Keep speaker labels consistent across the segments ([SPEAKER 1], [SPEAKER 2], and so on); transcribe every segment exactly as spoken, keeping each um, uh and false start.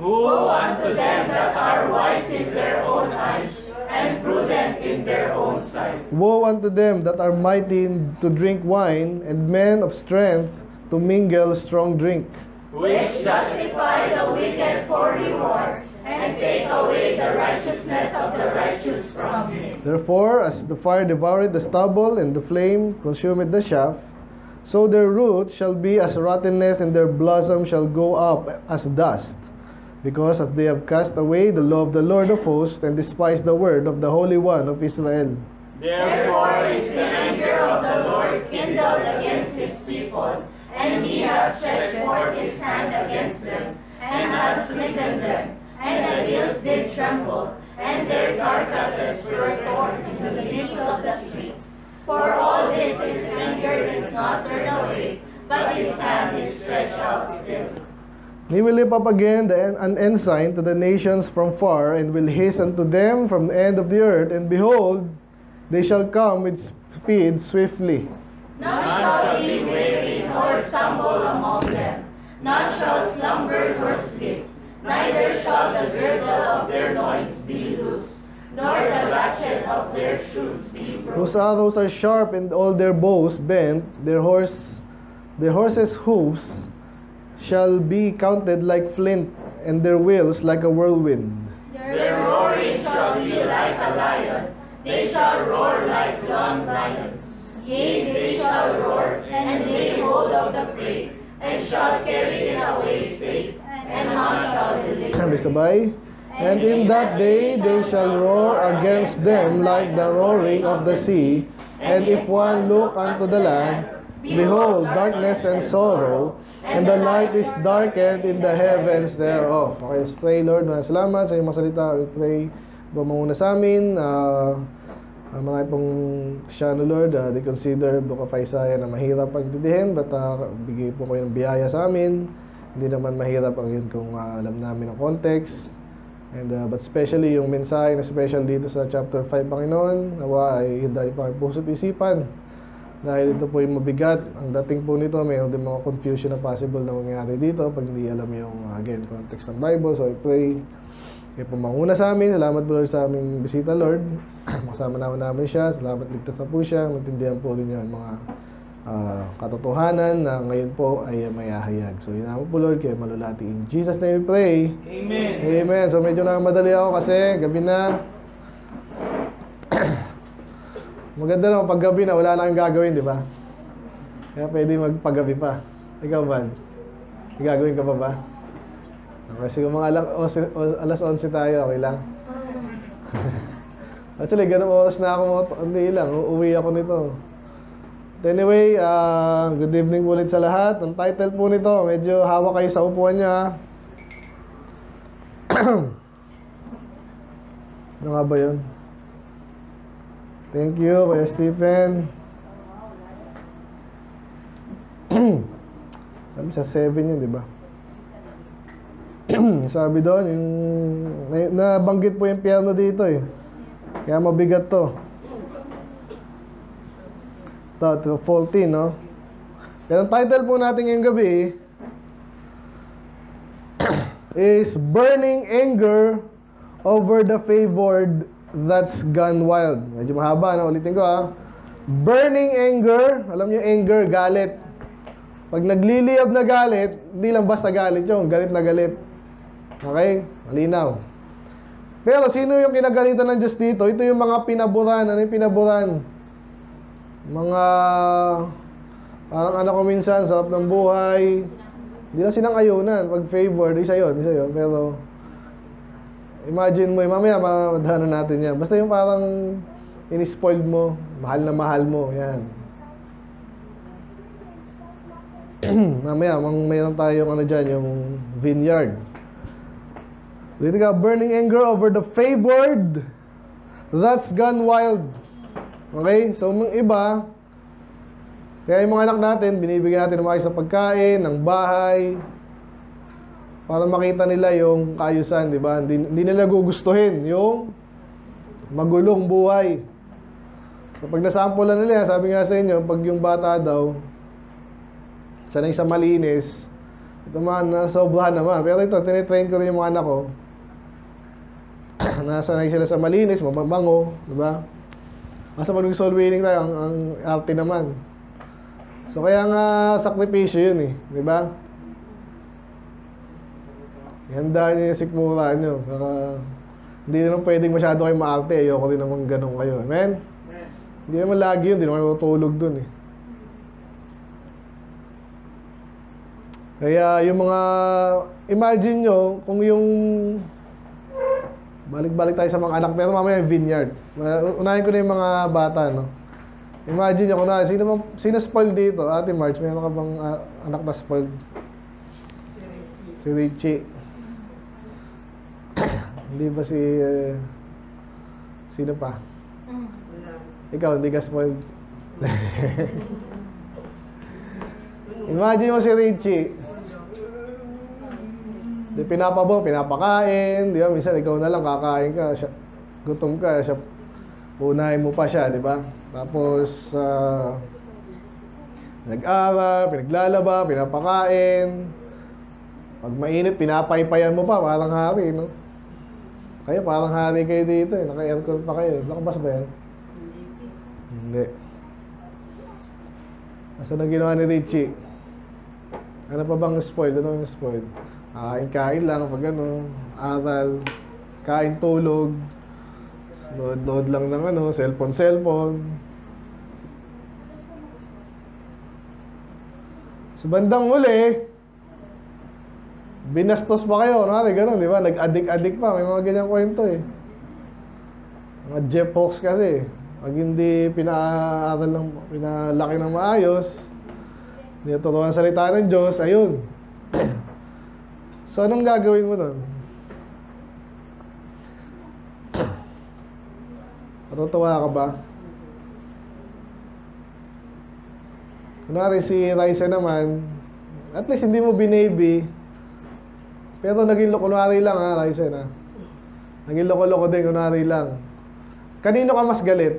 [SPEAKER 1] Woe unto them that are wise in their own eyes, and prudent in their own sight.
[SPEAKER 2] Woe unto them that are mighty to drink wine, and men of strength to mingle strong drink.
[SPEAKER 1] Which justify the wicked for reward, and take away the righteousness of the righteous from him.
[SPEAKER 2] Therefore, as the fire devoureth the stubble, and the flame consumeth the chaff, so their root shall be as rottenness, and their blossom shall go up as dust. Because as they have cast away the law of the Lord of hosts, and despised the word of the Holy One of Israel.
[SPEAKER 1] Therefore is the anger of the Lord kindled against his people, and he has stretched forth his hand against them, and has smitten them, and the hills did tremble, and their carcasses were torn in the midst of the streets. For all this his anger is not turned away, but his hand is stretched out still.
[SPEAKER 2] He will lift up again the, an ensign to the nations from far, and will hasten to them from the end of the earth, and behold, they shall come with speed swiftly.
[SPEAKER 1] None shall be weary, nor stumble among them. None shall slumber nor sleep. Neither shall the girdle of their loins be loose, nor the latchet of their shoes be broken.
[SPEAKER 2] Whose arrows are sharp, and all their bows bent. Their horse, their horses' hoofs shall be counted like flint, and their wheels like a whirlwind.
[SPEAKER 1] Their roaring shall be like a lion. They shall roar like young lions. Yea, they shall roar, and lay hold of the prey, and shall carry it away safe, and none shall deliver.
[SPEAKER 2] Sabay. And in that day they shall roar against them like the roaring of the sea. And if one look unto the land, behold, darkness and sorrow, and the light is darkened in the heavens thereof. Okay, let's pray, Lord. Maraming salamat sa iyong mga salita. We pray, bumanguna sa amin. Uh, uh, mga pong siya, no Lord, uh, they consider Book of Isaiah na mahirap pagdidihin, but uh, bigay po kayo ng biyaya sa amin. Hindi naman mahirap ang yun kung uh, alam namin ang context. And, uh, but especially yung mensahe na special dito sa chapter five, Panginoon, nawa ay hidali pa ang puso't isipan. Dahil ito po yung mabigat. Ang dating po nito, mayroon din mga confusion na possible na mangyari dito pag hindi alam yung, uh, again, context ng Bible. So, I pray kayo po manguna sa amin. Salamat po Lord sa aming bisita, Lord. Makasama naman namin siya. Salamat, ligtas na po siya. Matindihan po rin yung mga uh, katotohanan na ngayon po ay mayahayag. So, yun naman po Lord, kayo malulati. In Jesus' name we pray.
[SPEAKER 1] Amen.
[SPEAKER 2] Amen. So, medyo na madali ako kasi gabi na. Maganda naman pag gabi na, wala na kang gagawin, di ba? Kaya pwede magpagabi pa. Ikaw ba? May gagawin ka pa ba? Okay, siguro mga alas, alas onse tayo, okay lang? Actually, ganun oras na ako, hindi lang, uuwi ako nito. Anyway, uh, good evening ulit sa lahat. Ang title po nito, medyo hawak kayo sa upuan niya. Ano nga ba yun? Thank you, Kuya Stephen. Sabi sa seven yun, di ba? Sabi doon, yung nabanggit po yung piano dito eh. Kaya mabigat to. Ito, fourteen, no? Kaya ang title po natin ngayong gabi is Burning Anger Over the Favored That's Gone Wild. Medyo mahaba, no? Ulitin ko, ha? Burning anger. Alam niyo, anger, galit. Pag nagliliyab na galit, hindi lang basta galit yung galit na galit. Okay? Malinaw. Pero sino yung kinagalitan ng Diyos dito? Ito yung mga pinaburan. Ano yung pinaburan? Mga parang anak ko minsan, sarap ng buhay. Hindi lang sinang ayunan. Pag favored, isa yun, isa yun. Pero imagine mo, mamaya madhanan natin yan. Basta yung parang in-spoiled mo, mahal na mahal mo, yan. Mamaya, mang mayroon tayong ano dyan, yung vineyard. Dito ka, burning anger over the favored that's gone wild. Okay? So, mga iba, kaya yung mga anak natin, binibigyan natin ng maayos na pagkain, ng bahay, para makita nila yung kaayusan, di ba? Hindi, hindi nila gugustuhin yung magulong buhay. So, pag nasampulan nila, sabi nga sa inyo, pag yung bata daw, sanay sa malinis, Ito man, nasobrahan naman. Pero ito, tinitrain ko rin yung mga anak ko. Nasanay sila sa malinis, mababango, di ba? Basta pag nag-soul winning tayo, ang, ang arte naman. So kaya nga, sakripisyo yun eh, di ba? Ihanda niyo yung sikmura nyo. Saka, hindi naman pwedeng masyado kayo maarte. Ayoko din naman ganun kayo. Amen? Hindi naman lagi yun, hindi naman kayo tutulog dun eh. Kaya yung mga, imagine nyo, kung yung, balik-balik tayo sa mga anak, pero mamaya yung vineyard. Unahin ko na yung mga bata, no? Imagine nyo, kung na, sino, sino spoiled dito? Ate March, mayroon ka bang uh, anak na spoiled? Si Richie. Hindi ba si, uh, sino pa? Ikaw, hindi ka spoiled? Imagine mo si Richie. Di pinapabong, pinapakain, di ba? Minsan ikaw na lang kakain ka, siya, gutom ka, siya, unahin mo pa siya, di ba? Tapos, uh, nag-aral, pinaglalaba, pinapakain. Pag mainit, pinapaypayan mo pa, parang hari, no? Kaya parang hari kayo dito, eh. Naka-aircon pa kayo. Nakabas ba yan? Hindi. Asa na ginawa ni Richie? Ano pa bang spoiled? Ano yung spoiled? Kain-kain lang pag ano, aral, kain, tulog, load-load lang ng ano, cellphone-cellphone. Sa bandang uli, binastos pa kayo, no? Ganun, di ba? Nag-addict-addict pa, may mga ganyang kwento eh. Mga Jeff Hawks kasi, pag hindi pinaaral ng, pinalaki ng maayos, hindi naturuan salita ng Diyos, ayun. So, anong gagawin mo nun? Matutuwa ka ba? Kunwari si Raisa naman, at least hindi mo binaby, pero naging kunwari lang ha, Raisa na. Naging loko-loko din, kunwari lang. Kanino ka mas galit?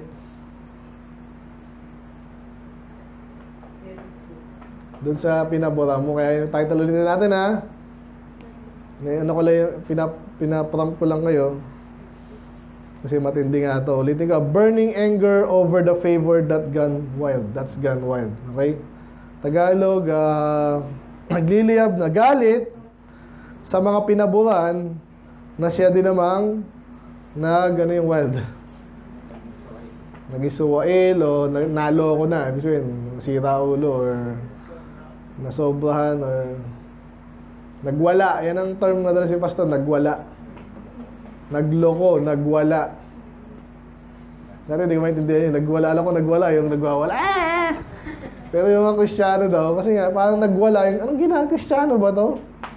[SPEAKER 2] Doon sa pinabura mo. Kaya yung title ulit natin ha. Ano ko lang yung pinap, pinaprank ko lang kayo. Kasi matindi nga ito. Ulitin ko, burning anger over the favor that gone wild. That's gone wild. Okay? Tagalog, uh, nagliliyab na galit sa mga pinaburan na siya din namang nag, ano yung wild? Nagisuwail o nalo ko na. Ibig sabihin, nasira ulo or nasobrahan or nagwala. Yan ang term na dala si Pastor, nagwala. Nagloko, nagwala. Dati hindi ko maintindihan yun. Nagwala, alam ko nagwala, yung nagwawala. Ah! Pero yung mga Kristiyano daw, kasi nga, parang nagwala. Yung, anong ginagawa? Kristiyano ba to?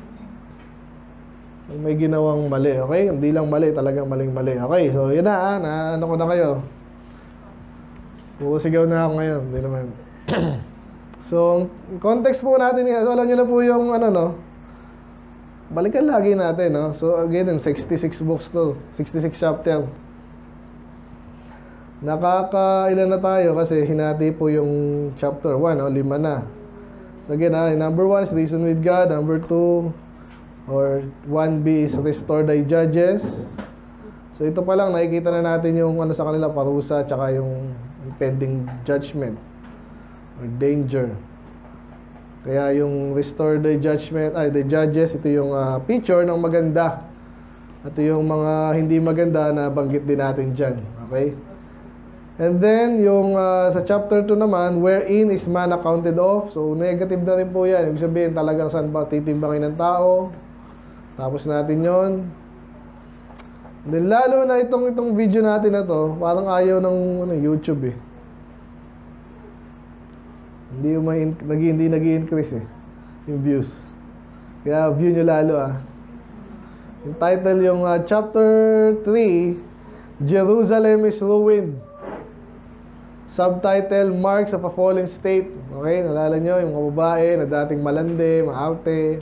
[SPEAKER 2] May ginawang mali, okay? Hindi lang mali, talagang maling-mali. Okay, so yun na, ha? Na, ano ko na kayo? Pusigaw na ako ngayon. Hindi naman. So, context po natin, so alam nyo na po yung, ano, no? Balikan lagi natin, no? So, again, sixty-six books to. sixty-six chapter. Nakakailan na tayo kasi hinati po yung chapter one, no? Lima na. So, again, ha? Number one is reason with God. Number two, or one B is restore thy judges. So, ito pa lang, nakikita na natin yung ano sa kanila, parusa, tsaka yung impending judgment or danger. Kaya yung restore the judgment, ay the judges, ito yung uh, picture ng maganda. Ito yung mga hindi maganda na banggit din natin dyan. Okay? And then, yung uh, sa chapter two naman, wherein is man accounted of. So, negative na rin po yan. Ibig sabihin, talagang saan ba titimbangin ng tao. Tapos natin yon. Then, lalo na itong, itong video natin na to, parang ayaw ng ano, YouTube eh. Hindi yung may, nag, hindi nag-i-increase eh, yung views. Kaya view nyo lalo ah. Yung title yung uh, chapter three, Jerusalem is ruined. Subtitle, Marks of a Fallen State. Okay, nalala nyo yung mga babae na dating malande, maarte.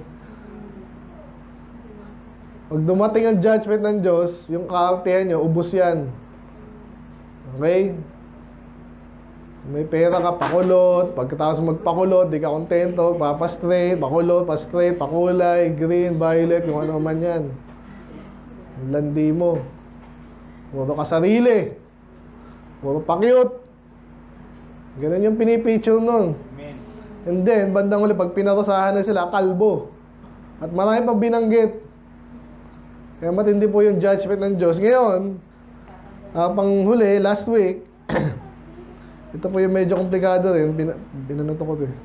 [SPEAKER 2] Pag dumating ang judgment ng Diyos, yung kaartehan nyo, ubos yan. Okay? May pera ka, pakulot. Pagkatapos magpakulot, di ka kontento, papastraight, pakulot, pastraight, pakulay, green, violet, kung ano man yan. Ang landi mo. Puro ka sarili. Puro pa-cute. Ganun yung pinipicture nun. And then, bandang huli, pag pinarusahan na sila, kalbo. At marami pang binanggit. Kaya matindi po yung judgment ng Diyos. Ngayon, uh, pang huli, last week, ito po yung medyo komplikado rin. Bin Binanto ko ito eh.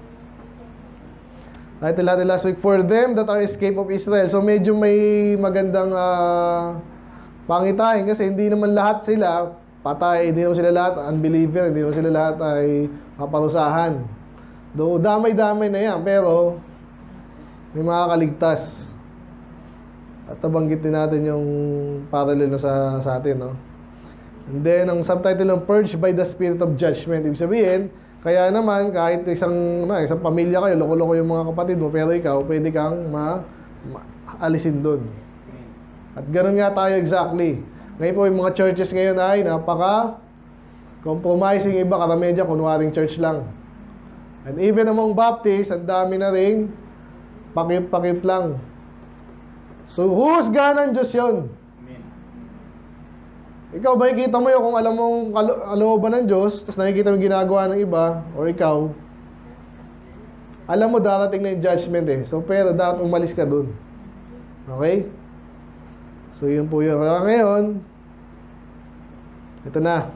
[SPEAKER 2] Title natin last week, For them that are escape of Israel. So medyo may magandang uh, pangitain kasi hindi naman lahat sila patay, hindi naman sila lahat unbeliever, hindi naman sila lahat ay maparusahan. Though damay-damay na yan, pero may makakaligtas. At nabanggit din natin yung parallel na sa, sa atin, no? And then, ang subtitle ng Purged by the Spirit of Judgment. Ibig sabihin, kaya naman, kahit isang, na, isang pamilya kayo, loko-loko yung mga kapatid mo, pero ikaw, pwede kang ma, ma alisin doon. At ganoon nga tayo exactly. Ngayon po, yung mga churches ngayon ay napaka-compromising iba, karamedya, kunwaring church lang. And even among Baptists, ang dami na rin pakit-pakit lang. So, husga ng Diyos yun. Ikaw ba, ikita mo yun kung alam mong kalooban ng Diyos, tapos nakikita mo ginagawa ng iba, or ikaw, alam mo darating na yung judgment eh. So, pero dapat umalis ka dun. Okay? So, yun po yun. Kaya ngayon, ito na.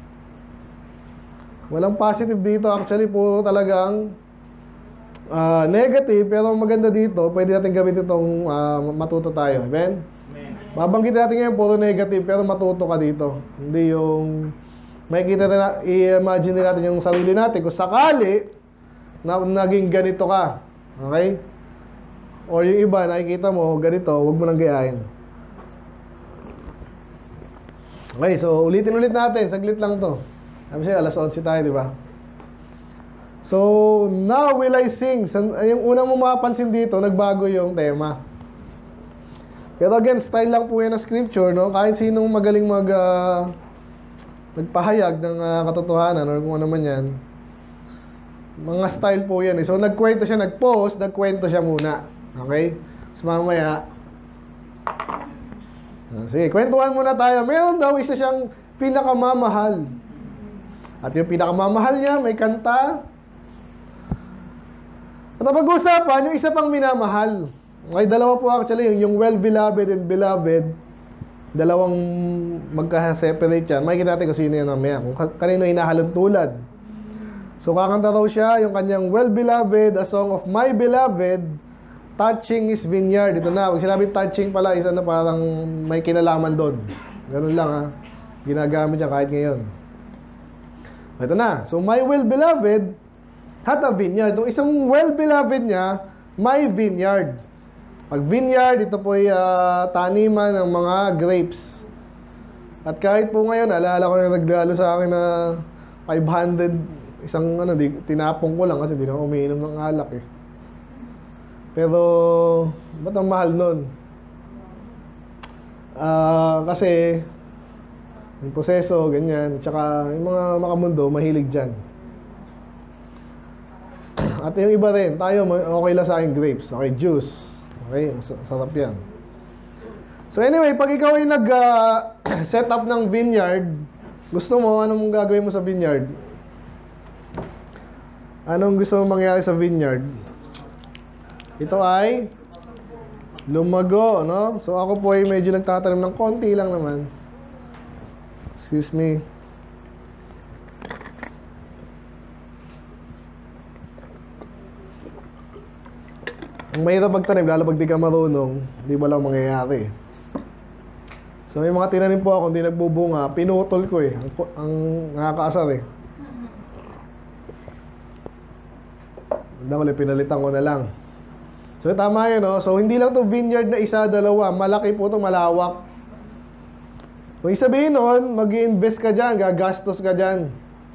[SPEAKER 2] Walang positive dito. Actually, po talagang uh, negative, pero maganda dito, pwede natin gawin itong uh, matuto tayo. Amen? Babanggit natin ngayon puro negative pero matuto ka dito. Hindi yung makikita na i-imagine natin yung sarili natin kung sakali na naging ganito ka. Okay? O yung iba nakikita mo ganito, huwag mo nang gayahin. Okay, so ulitin ulit natin, saglit lang to. Sabi siya alas onse tayo, di ba? So, now will I sing. Yung unang mo mapapansin dito, nagbago yung tema. Pero again, style lang po yan ng scripture, no? Kahit sinong magaling mag uh, nagpahayag ng uh, katotohanan or kung ano man yan, mga style po yan eh. So nagkwento siya, nag-post, nagkwento siya muna. Okay? So mamaya, uh, sige, kwentuhan muna tayo. Meron daw isa siyang pinakamamahal. At yung pinakamamahal niya, may kanta. At napag-usapan, yung isa pang minamahal. Okay, dalawa po actually, yung, yung well-beloved and beloved, dalawang magka-separate yan. Makikita natin kung sino yan mamaya, kung kanino hinahalong tulad. So, kakanta raw siya, yung kanyang well-beloved, a song of my beloved, touching his vineyard. Ito na, pag sinabi touching pala, isa na parang may kinalaman doon. Ganun lang ha, ginagamit niya kahit ngayon. Ito na, so my well-beloved had a vineyard. Yung isang well-beloved niya, my vineyard. Pag vineyard, ito po ay uh, taniman ng mga grapes. At kahit po ngayon, alala ko na naglalo sa akin na five hundred, isang ano, di, tinapong ko lang kasi hindi na umiinom ng alak eh. Pero, ba't ang mahal nun? Uh, kasi, yung proseso, ganyan, tsaka yung mga makamundo, mahilig dyan. At yung iba rin, tayo, okay lang sa akin grapes, okay, juice. Okay, sarap yan. So anyway, pag ikaw ay nag-set uh, up ng vineyard, gusto mo, anong gagawin mo sa vineyard? Anong gusto mo mangyari sa vineyard? Ito ay lumago, no? So ako po ay medyo nagtatanim ng konti lang naman. Excuse me. Ang mahirap magtanim, lalo pag di ka marunong, di ba lang mangyayari. So may mga tinanim po ako, hindi nagbubunga, pinutol ko eh. Ang, ang nakakaasar eh. Dahil pinalitan ko na lang. So tama yun, no? So hindi lang to vineyard na isa, dalawa. Malaki po to, malawak. Kung isabihin nun, mag-i-invest ka dyan, gagastos ka dyan.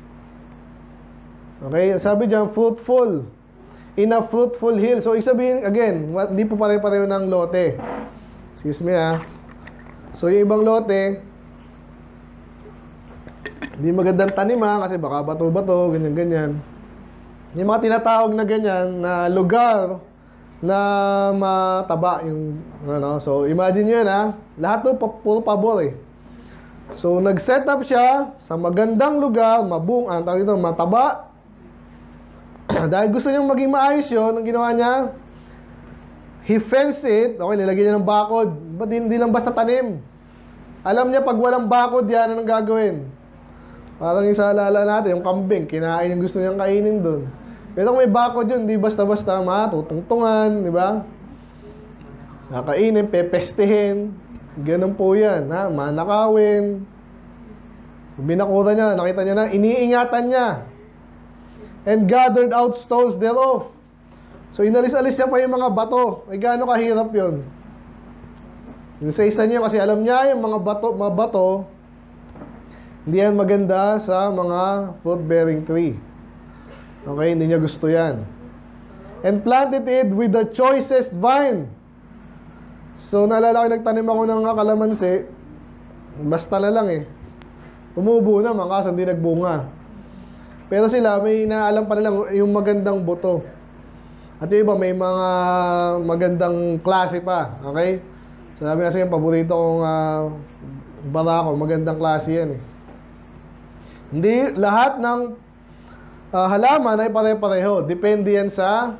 [SPEAKER 2] Okay, sabi dyan, fruitful. In a fruitful hill. So, isabihin, again, hindi po pare-pareho ng lote. Excuse me, ha. So, yung ibang lote, Hindi magandang taniman kasi baka bato-bato, ganyan-ganyan. Yung mga tinatawag na ganyan na lugar na mataba yung ano. So imagine nyo yun ha, lahat to puro pabor eh. So nag-set up siya sa magandang lugar, mabung, ang tawag ito, mataba. Dahil gusto niyang maging maayos yun, ang ginawa niya, he fenced it. Okay, nilagyan niya ng bakod. Ba't hindi lang basta tanim? Alam niya pag walang bakod yan, anong gagawin? Parang yung sa alala natin, yung kambing, kinain yung gusto niyang kainin doon. Pero kung may bakod yun, hindi basta-basta matutungtungan, di ba? Nakainin, pepestehin. Ganun po yan, ha? Manakawin. Binakura niya, nakita niya na, iniingatan niya. And gathered out stones thereof. So inalis-alis niya pa yung mga bato. Ay gaano kahirap yun. Isa-isa niya kasi alam niya yung mga bato, mga bato, hindi yan maganda sa mga fruit-bearing tree. Okay, hindi niya gusto yan. And planted it with the choicest vine. So naalala ko, nagtanim ako ng kalamansi. Basta na lang eh. Tumubo naman kaso hindi nagbunga. Pero sila may inaalam pa nila yung magandang buto. At yung iba may mga magandang klase pa. Okay? Sabi kasi yung paborito kong uh, barako, magandang klase yan eh. Hindi lahat ng uh, halaman ay pare-pareho. Depende yan sa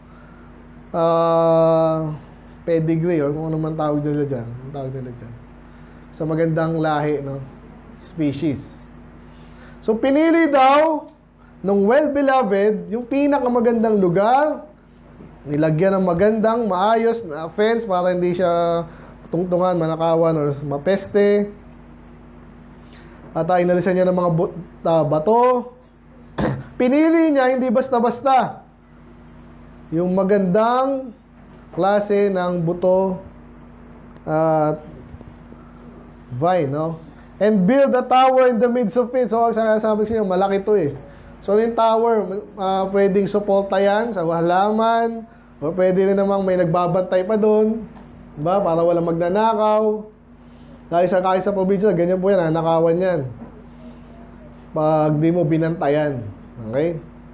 [SPEAKER 2] uh, pedigree or kung ano man tawag nila dyan. Ang tawag nila dyan. Sa magandang lahi, no? Species. So pinili daw nung well-beloved yung pinakamagandang lugar, nilagyan ng magandang, maayos na fence para hindi siya tungtungan, manakawan, or mapeste. At uh, inalisan niya ng mga uh, bato. Pinili niya hindi basta-basta yung magandang klase ng buto at uh, vine, no? And build a tower in the midst of it. So sabi ko siya, malaki to eh. So yung tower, uh, pwedeng suporta yan sa halaman, o pwede rin namang may nagbabantay pa doon, diba? Para walang magnanakaw. Dahil sa kahit sa probinsya, ganyan po yan, nanakawan yan pag di mo binantayan. Okay?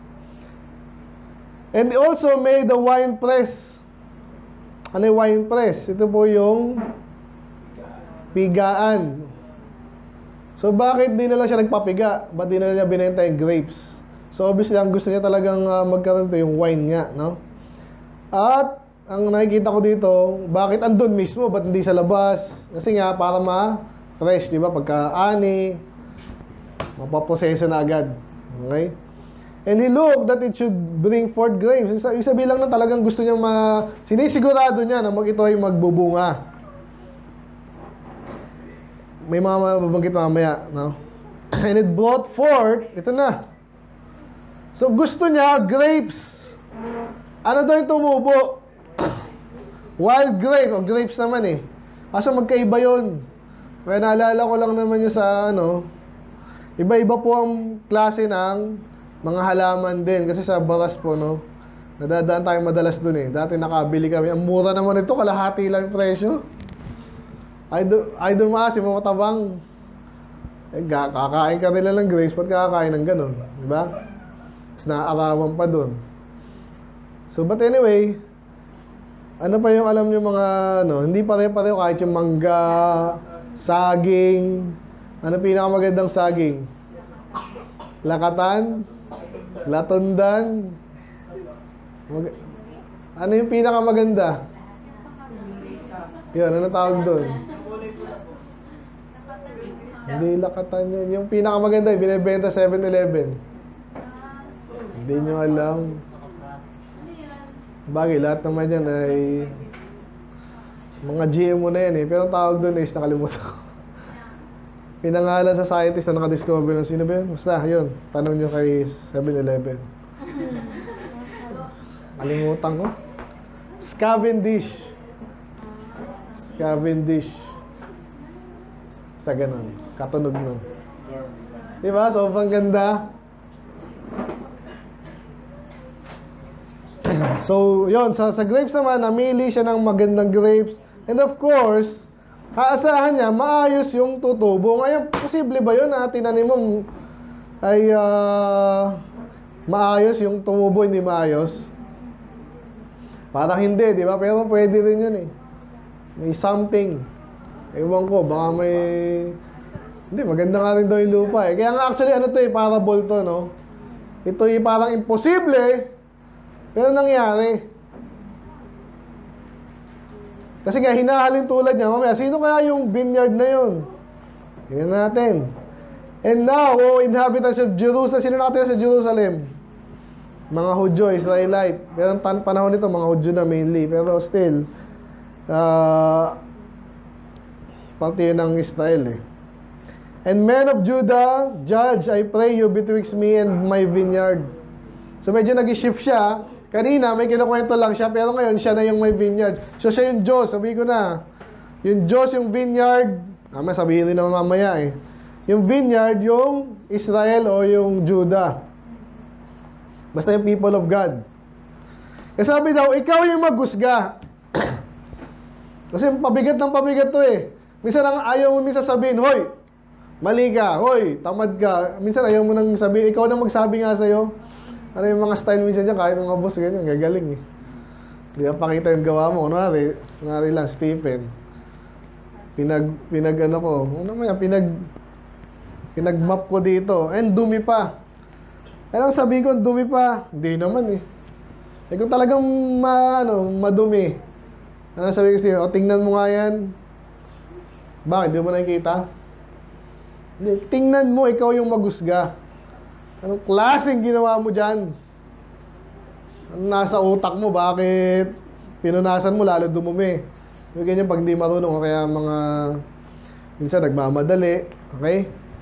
[SPEAKER 2] And also made the wine press. Ano yung wine press? Ito po yung pigaan. So bakit di na lang siya nagpapiga? Ba't di na lang niya binenta yung grapes? So obviously ang gusto niya talagang uh, magkaroon ito yung wine nga, no? At ang nakikita ko dito, bakit andun mismo? Ba't hindi sa labas? Kasi nga para ma-fresh, di ba? Pagka-ani, mapaproseso na agad. Okay? And he looked that it should bring forth grapes. Yung sabi lang na talagang gusto niya ma... Sinisigurado niya na mag ito ay magbubunga. May mga mababanggit mamaya, no? And it brought forth, ito na. So gusto niya grapes. Ano daw yung tumubo? Wild grape, o grapes naman eh. Kaso magkaiba yun. Kaya naalala ko lang naman yun sa ano, iba-iba po ang klase ng mga halaman din. Kasi sa baras po, no, nadadaan tayo madalas dun eh. Dati nakabili kami. Ang mura naman ito, kalahati lang yung presyo. Idol, idol maasi, matabang. Eh, kakain ka nila ng grapes, ba't kakain ng ganun? Diba? Tapos naaarawan pa dun. So, but anyway, ano pa yung alam nyo mga, ano, hindi pare-pareho kahit yung mangga, saging. Ano pinakamagandang saging? Lakatan? Latundan? Mag ano yung pinakamaganda? Yun, ano tawag doon? Hindi lakatan yun. Yung pinakamaganda, binibenta seven eleven. Hindi nyo alam. Bagay, lahat naman yan ay mga G M O na yan eh. Pero ang tawag doon is nakalimutan ko. Pinangalan sa scientist na nakadiscover ng sino ba yun? Basta, yun. Tanong nyo kay seven eleven. Kalimutan ko. Cavendish. Cavendish. Basta ganun. Katunog nun. Diba? Sobrang ganda. So, yon sa, sa grapes naman, namili siya ng magandang grapes. And of course, aasahan niya, maayos yung tutubo. Ngayon, posible ba yun na tinanim mo ay ah, maayos, yung tumubo hindi maayos. Parang hindi, di ba? Pero pwede rin yun eh. May something. Ewan ko, baka may... Hindi, maganda nga rin daw yung lupa eh. Kaya nga actually, ano to eh, parable to, no? Ito eh, parang imposible, pero nangyari. Kasi nga, hinahalin tulad niya, mamaya, sino kaya yung vineyard na yun? Tingnan natin. And now, O inhabitants of Jerusalem, sino nakatira sa Jerusalem? Mga Hudyo, Israelite. Pero ang panahon nito, mga Hudyo na mainly. Pero still, uh, parte yun ng Israel eh. And men of Judah, judge, I pray you betwixt me and my vineyard. So medyo nag-shift siya. Kanina, may kinukwento lang siya, pero ngayon, siya na yung may vineyard. So siya yung Diyos, sabi ko na. Yung Diyos, yung vineyard, ah, sabihin rin naman mamaya eh. Yung vineyard, yung Israel o yung Judah. Basta yung people of God. Kasi sabi daw, ikaw yung maghusga. Kasi pabigat ng pabigat to eh. Minsan ang ayaw mo minsan sabihin, hoy, mali ka, hoy, tamad ka. Minsan ayaw mo nang sabihin, ikaw na magsabi nga sa'yo. Ano yung mga style minsan dyan, kahit mga boss, ganyan, gagaling eh. Hindi na pakita yung gawa mo. Kunwari, kunwari lang, Stephen. Pinag, pinag ano ko, ano naman yan, pinag, pinag-map ko dito. And dumi pa. Kaya lang sabihin ko, dumi pa. Hindi naman eh. Eh kung talagang ma, ano, madumi. Ano sabi ko, Stephen, o tingnan mo nga yan. Bakit? Di mo nakikita? Hindi, tingnan mo, ikaw yung maghusga. Anong klaseng ginawa mo dyan? Anong nasa utak mo? Bakit pinunasan mo lalo dumumi? Yung ganyan pag di marunong o kaya mga minsan nagmamadali. Okay?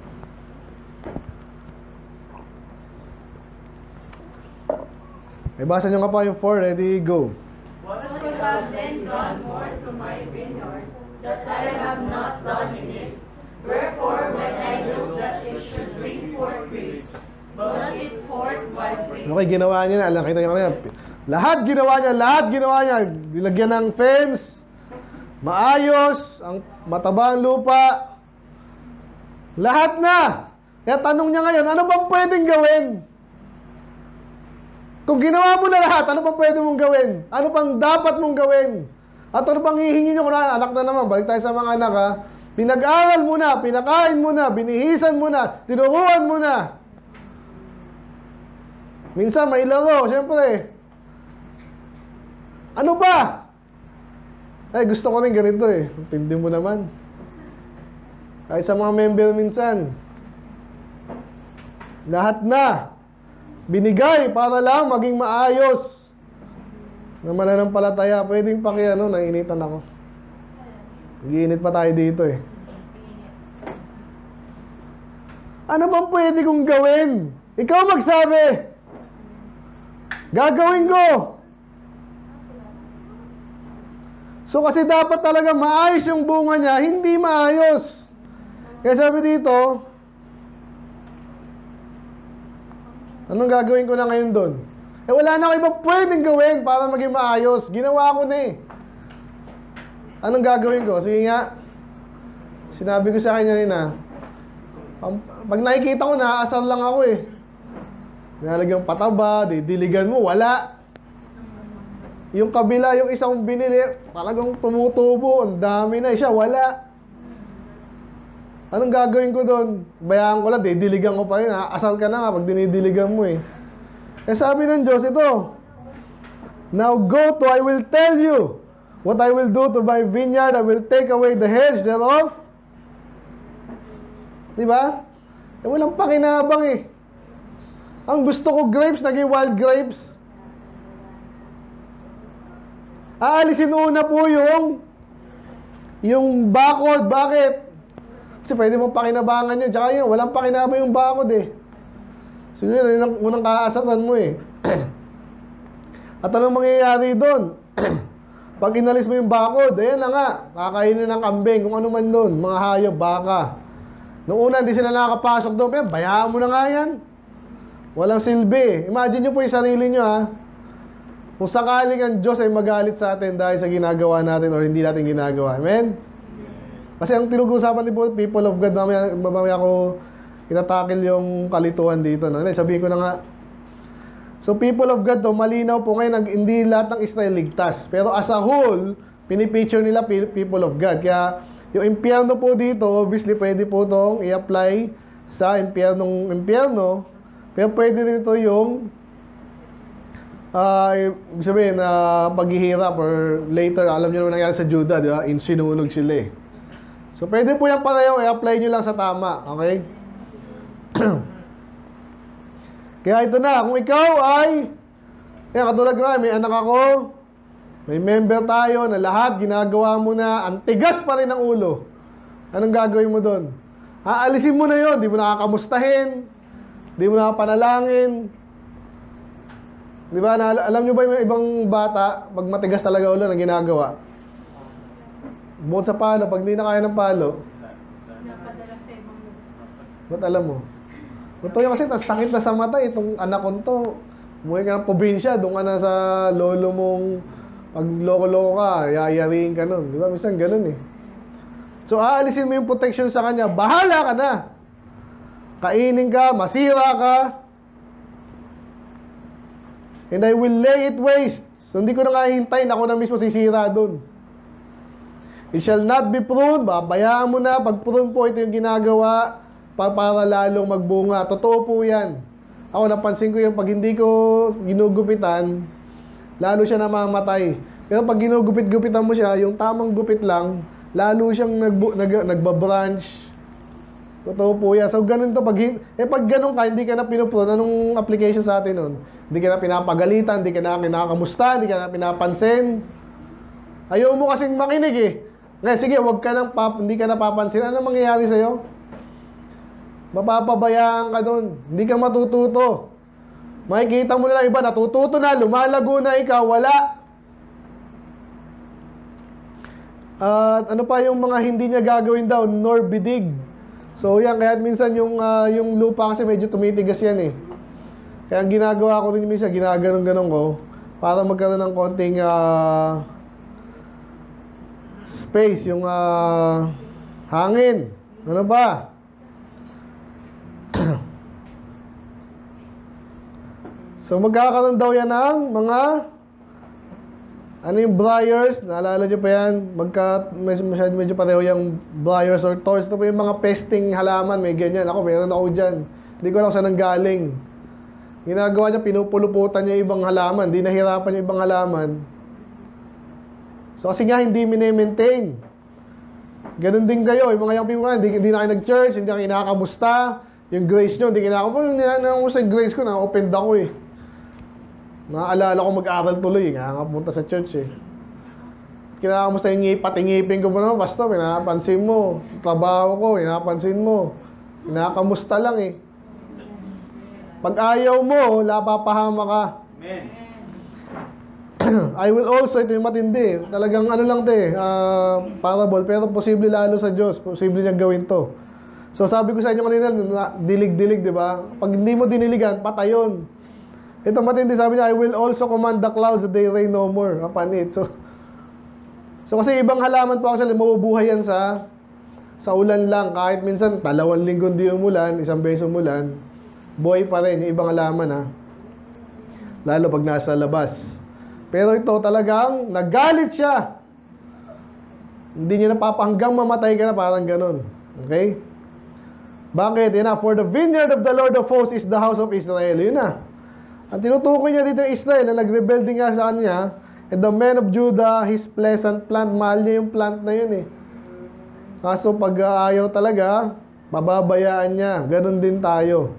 [SPEAKER 2] Ay, basa nyo nga pa yung four. Ready? Go.
[SPEAKER 1] What would have then gone more to my vineyard, that I have not done in it? Wherefore, when I looked that it should bring forth grapes, brought it forth wild grapes.
[SPEAKER 2] Okay, ginawa niya na. Alam, kita nyo kanina. Lahat ginawa niya. Lahat ginawa niya. Nilagyan ng fence. Maayos. Ang matabang lupa. Lahat na. Kaya tanong niya ngayon, ano bang pwedeng gawin? Kung ginawa mo na lahat, ano bang pwede mong gawin? Ano pang dapat mong gawin? At ano pang hihingi nyo? Kung na, anak na naman, balik tayo sa mga anak ha. Pinag-aral mo na, pinakain mo na, binihisan mo na, tinuruan mo na. Minsan may laro, syempre. Ano ba? Ay, gusto ko rin ganito eh. Tindi mo naman. Kahit sa mga member minsan. Lahat na. Binigay para lang maging maayos. Na mananampalataya. Pwedeng paki ano, nainitan ako. Nag-iinit pa tayo dito eh. Ano bang pwede kong gawin? Ikaw magsabi. Gagawin ko. So kasi dapat talaga maayos yung bunga niya, hindi maayos. Kaya sabi dito, anong gagawin ko na ngayon doon? Eh wala na ako ibang pwedeng gawin para maging maayos. Ginawa ko na eh. Anong gagawin ko? Sige nga. Sinabi ko sa kanya rin ah. Pag nakikita ko, naaasar lang ako eh. Nalagyan pataba, didiligan mo, wala. Yung kabila, yung isang binili, talagang tumutubo, ang dami na, siya, wala. Anong gagawin ko doon? Bayaan ko lang, didiligan ko pa rin, asar ka na nga pag dinidiligan mo eh. Eh sabi ng Diyos, ito, now go to, I will tell you what I will do to my vineyard. I will take away the hedge thereof. Diba? Eh walang pakinabang eh. Ang gusto ko grapes, naging wild grapes. Aalisin una po yung yung bakod. Bakit? Kasi pwede mong pakinabangan yun. Tsaka yun, walang pakinabang yung bakod eh. Siguro yun ang unang kaasaran mo eh. At anong mangyayari doon? Pag inalis mo yung bakod, ayan na nga, kakainin ng kambing, kung ano man doon, mga hayop, baka. Noong una, hindi sila nakakapasok doon, pero bayaan mo na nga yan. Walang silbi. Imagine nyo po yung sarili nyo ha. Kung sakaling ang Diyos ay magalit sa atin dahil sa ginagawa natin o hindi natin ginagawa. Amen? Kasi ang tinug-usapan ni people of God, mamaya, mamaya ko itatakil yung kalituhan dito. No? Sabihin ko na nga. So, people of God, to, malinaw po ngayon, hindi lahat ng Israel ligtas. Pero as a whole, pinipicture nila people of God. Kaya, yung impyerno po dito, obviously, pwede po itong i-apply sa impyernong impyerno. Pero pwede rin ito yung Uh, ibig sabihin na uh, paghihirap or later, alam niyo naman nangyari sa Judah, di ba? Sinunog sila eh. So, pwede po yung pareho, i-apply nyo lang sa tama, okay? Kaya ito na, kung ikaw ay, yan, katulad nga, may anak ako, may member tayo na lahat, ginagawa mo na, ang tigas pa rin ng ulo. Anong gagawin mo doon? Aalisin mo na yon, di mo nakakamustahin, di mo nakapanalangin. Di ba, na, alam nyo ba yung ibang bata, pag matigas talaga ulo na ginagawa? Bukod sa palo, pag hindi na kaya ng palo,
[SPEAKER 1] Napadala sa ibang lugar.
[SPEAKER 2] ba't alam mo? Totoo yun kasi, sakit na sa mata, itong anak ko to, umuwi ka ng probinsya, doon ka na sa lolo mong, pag loko-loko ka, yayariin ka nun. Di ba, minsan ganun eh. So, aalisin mo yung protection sa kanya, bahala ka na. Kainin ka, masira ka, and I will lay it waste. So, hindi ko na nga hintayin. Ako na mismo sisira doon. It shall not be pruned. Babayaan mo na. Pag prune po, ito yung ginagawa para, para lalong magbunga. Totoo po yan. Ako napansin ko yung pag hindi ko ginugupitan, lalo siya namamatay. Pero pag ginugupit-gupitan mo siya, yung tamang gupit lang, lalo siyang nagbu, nag, nagbabranch. Totoo po yan. So, ganun to. Pag, eh, pag ganun ka, hindi ka na pinuprune. Anong application sa atin nun? Hindi ka na pinapagalitan, hindi ka na kinakamusta, hindi ka na pinapansin. Ayaw mo kasing makinig eh. Ngayon, sige, wag ka nang pap, hindi ka na papansin. Ano mangyayari sa'yo? Mapapabayaan ka dun. Hindi ka matututo. Makikita mo na lang iba, natututo na, lumalago na ikaw, wala. At uh, ano pa yung mga hindi niya gagawin daw, nor bidig. So yan, kaya minsan yung, uh, yung lupa kasi medyo tumitigas yan eh. Kaya ang ginagawa ko din minsan, ginaganon-ganon ko para magkaroon ng konting uh, space, yung uh, hangin. Ano ba? So magkakaroon daw yan ng mga ano yung briars, naalala nyo pa yan? Magka, masyadong medyo pareho yung briars or thorns. Ito po yung mga pesting halaman, may ganyan. Ako, meron ako dyan. Hindi ko alam saan nang galing. Ginagawa niya, pinupuluputan niya ibang halaman. Hindi nahirapan yung ibang halaman. So, kasi nga, hindi mini-maintain. Ganun din kayo. Yung mga young people, hindi, hindi na kayo nag-church, hindi na kinakamusta. Yung grace nyo, hindi kinakamusta. Yung kinakamusta yung grace ko, na-opened ako eh. Naaalala ko mag-aral tuloy, nga nga punta sa church eh. Kinakamusta yung ngipat-ngipin ko pa naman, basta, pinapansin mo. Trabaho ko, pinapansin mo. Kinakamusta lang eh. Pag ayaw mo, lapapahama ka.
[SPEAKER 3] Amen.
[SPEAKER 2] I will also, ito yung matindi. Talagang ano lang ito eh, uh, parable, pero posible lalo sa Diyos. Posible niya gawin to. So sabi ko sa inyo kanina, dilig-dilig, di ba? Pag hindi mo diniligan, patay yun. Ito matindi, sabi niya, I will also command the clouds that they rain no more upon it. So, so kasi ibang halaman po actually, mabubuhay yan sa sa ulan lang. Kahit minsan, dalawang linggo di umulan, isang beso umulan, buhay pa rin yung ibang halaman ha. Lalo pag nasa labas. Pero ito talagang nagalit siya. Hindi niya napapahanggang mamatay ka na, parang ganun. Okay? Bakit? Yan na, for the vineyard of the Lord of hosts is the house of Israel. Yun na. Ang tinutukoy niya dito yung Israel na nag-rebuilding nga sa kanya, and the men of Judah, his pleasant plant. Mahal niya yung plant na yun eh. Kaso pag ayaw talaga, mababayaan niya. Ganun din tayo.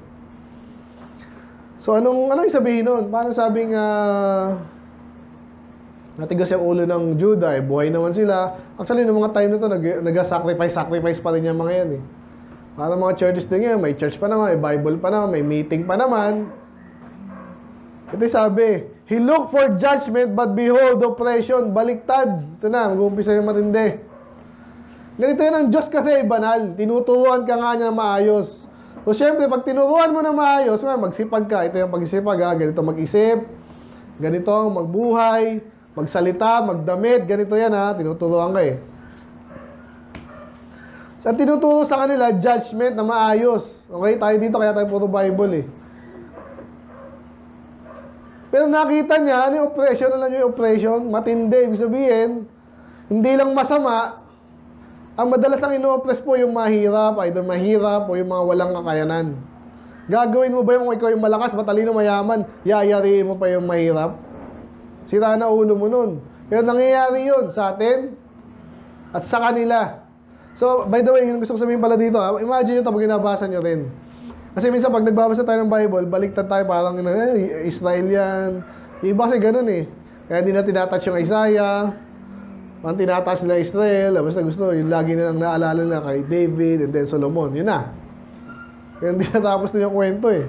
[SPEAKER 2] So anong, anong sabihin nun? Paano sabing uh, natigas yung ulo ng Judah, eh, buhay naman sila. Actually, noong mga time na ito, nag-sacrifice, sacrifice pa rin yung mga yan eh. Para mga churches din yan, may church pa naman, may Bible pa naman, may meeting pa naman. Ito sabi, he looked for judgment, but behold, oppression, baliktad. Ito na, mag-uumpisa yung matindi. Ganito yan ang Diyos kasi, banal. Tinuturuan ka nga niya na maayos. So, syempre, pag tinuruan mo na maayos, magsipag ka. Ito yung pagsipag ha, ganito mag-isip, ganito magbuhay, magsalita, magdamit, ganito yan ha, tinuturuan ka eh. Sa tinuturo sa kanila, judgment na maayos. Okay, tayo dito, kaya tayo puro Bible eh. Pero nakita niya, ano yung oppression? Alam niyo yung oppression? Matindi. Ibig sabihin, hindi lang masama. Ang madalas ang ino-oppress po yung mahirap, either mahirap o yung mga walang kakayanan. Gagawin mo ba yung ikaw yung malakas, matalino, mayaman, yayariin mo pa yung mahirap? Sira na ulo mo nun. Pero nangyayari yun sa atin at sa kanila. So, by the way, yung gusto ko sabihin pala dito, ha? Imagine nyo ito pag binabasa nyo rin. Kasi minsan pag nagbabasa tayo ng Bible, baliktad tayo parang eh, Israel yan. Yung iba kasi ganun eh. Kaya hindi na tinatouch yung Isaiah. Ang tinatouch nila Israel. Basta gusto, yung lagi nilang naalala na kay David and then Solomon. Yun na. Kaya hindi natapos na yung kwento eh.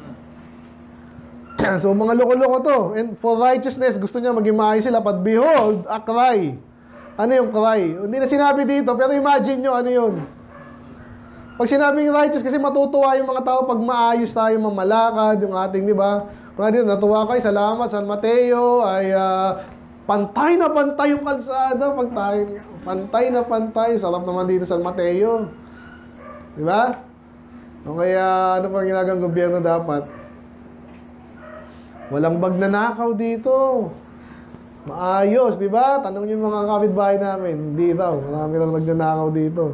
[SPEAKER 2] So mga loko-loko to. And for righteousness, gusto niya maging maayos sila. But behold, a cry. Ano yung cry? Hindi na sinabi dito, pero imagine nyo ano yun. Pag sinabing righteous, kasi matutuwa yung mga tao pag maayos tayo, mamalakad, yung ating, di ba? Mga dito, natuwa kayo, salamat, San Mateo, ay uh, pantay na pantay yung kalsada. Pag tayo, pantay na pantay, sarap naman dito San Mateo. Di ba? O kaya, ano pang ginagaang gobyerno dapat? Walang magnanakaw dito. Maayos, di ba? Tanong niyo yung mga kapitbahay namin. Hindi daw, marami lang magnanakaw dito.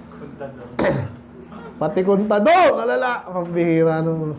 [SPEAKER 2] Pati kontado, alala, pambihira no.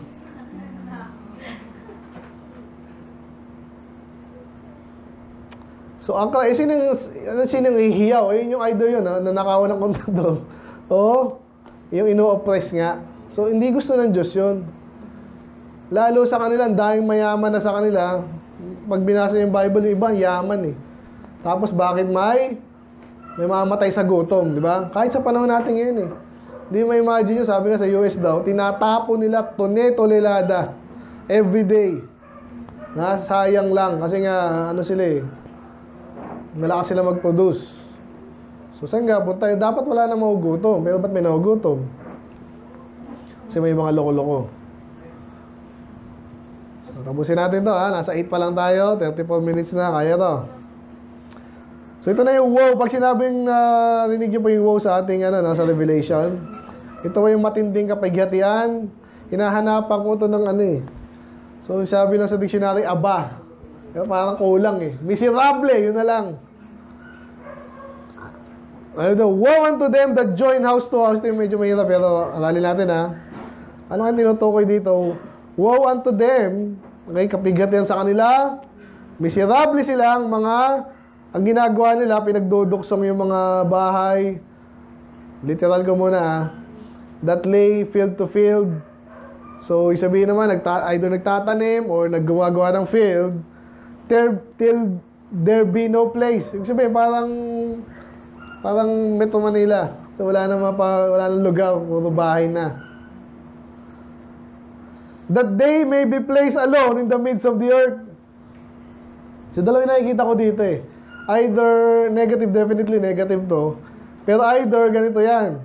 [SPEAKER 2] So, ang eh, sino yung, sino yung ihiyaw? Ayun yung idol yun, ha? Nanakawan ng kontado. Oo, yung ino-oppress nga. So, hindi gusto ng Diyos yun. Lalo sa kanila, dahil mayaman na sa kanila, pag binasa yung Bible, yung iba, yaman eh. Tapos, bakit may? May mamatay sa gutom, di ba? Kahit sa panahon natin ngayon eh. Hindi mo imagine nyo, sabi nga sa U S daw, tinatapo nila tone tonelada every day. Na sayang lang kasi nga ano sila eh. Malakas sila mag-produce. So saan nga punta? Dapat wala na mahugutom. Pero ba't may nahugutom? Kasi may mga loko-loko. So tapusin natin to ha. Nasa eight pa lang tayo. thirty-four minutes na. Kaya to. So ito na yung wow. Pag sinabing uh, rinig nyo po yung wow sa ating ano, no, sa Revelation. Ito yung matinding kapighatian. Hinahanapan ko ito ng ano eh. So sabi lang sa dictionary, aba. Pero parang kulang eh. Miserable, yun na lang. Ano, woe unto them that join house to house. Ito yung medyo mahirap pero aralin natin ha. Ano nga tinutukoy dito? Woe unto them. Okay, kapighatian sa kanila. Miserable silang mga, ang ginagawa nila, pinagduduksong yung mga bahay. Literal ko muna ha. That lay field to field. So, isabihin naman, nagta either nagtatanim or naggumagawa ng field till, till there be no place. Ibig sabihin, parang parang Metro Manila. So, wala na mapa, wala nang lugar, puro bahay na. That they may be placed alone in the midst of the earth. So, dalawa yung nakikita ko dito eh. Either negative, definitely negative to. Pero either, ganito yan.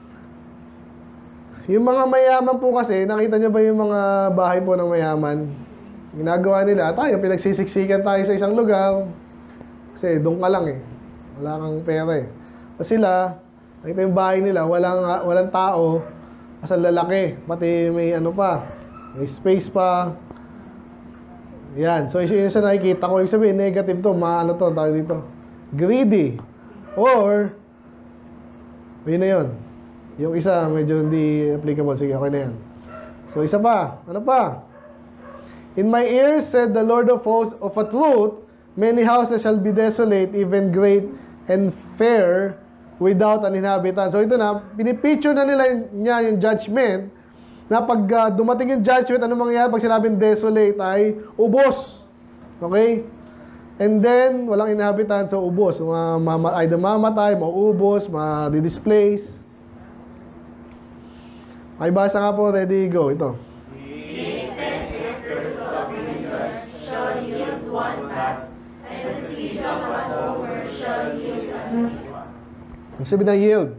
[SPEAKER 2] Yung mga mayaman po kasi, nakita nyo ba yung mga bahay po ng mayaman? Ginagawa nila, tayo, pinagsisiksikan tayo sa isang lugar. Kasi doon ka lang eh. Wala kang pera eh. Kasi sila, nakita yung bahay nila, walang, walang tao. Kasi lalaki, pati may ano pa, may space pa. Yan, so yun sa nakikita ko. Ibig sabihin, negative to, maano to, tawag dito. Greedy. Or, yun na yun. Yung isa, medyo hindi applicable. Sige, okay na yan. So, isa pa. Ano pa? In my ears, said the Lord of hosts, of a truth, many houses shall be desolate, even great and fair, without an inhabitant. So, ito na, pinipicture na nila niya yung judgment, na pag uh, dumating yung judgment, ano mangyayari? Pag sinabing desolate ay ubos. Okay? And then, walang inhabitant, so ubos. Ma ma either mamatay, maubos, ma-displace. Ay, basa nga po, ready, go. Ito.
[SPEAKER 1] The ten acres of vineyard shall yield one path, and the seed of an omer shall yield another.
[SPEAKER 2] Ang sabi na yield?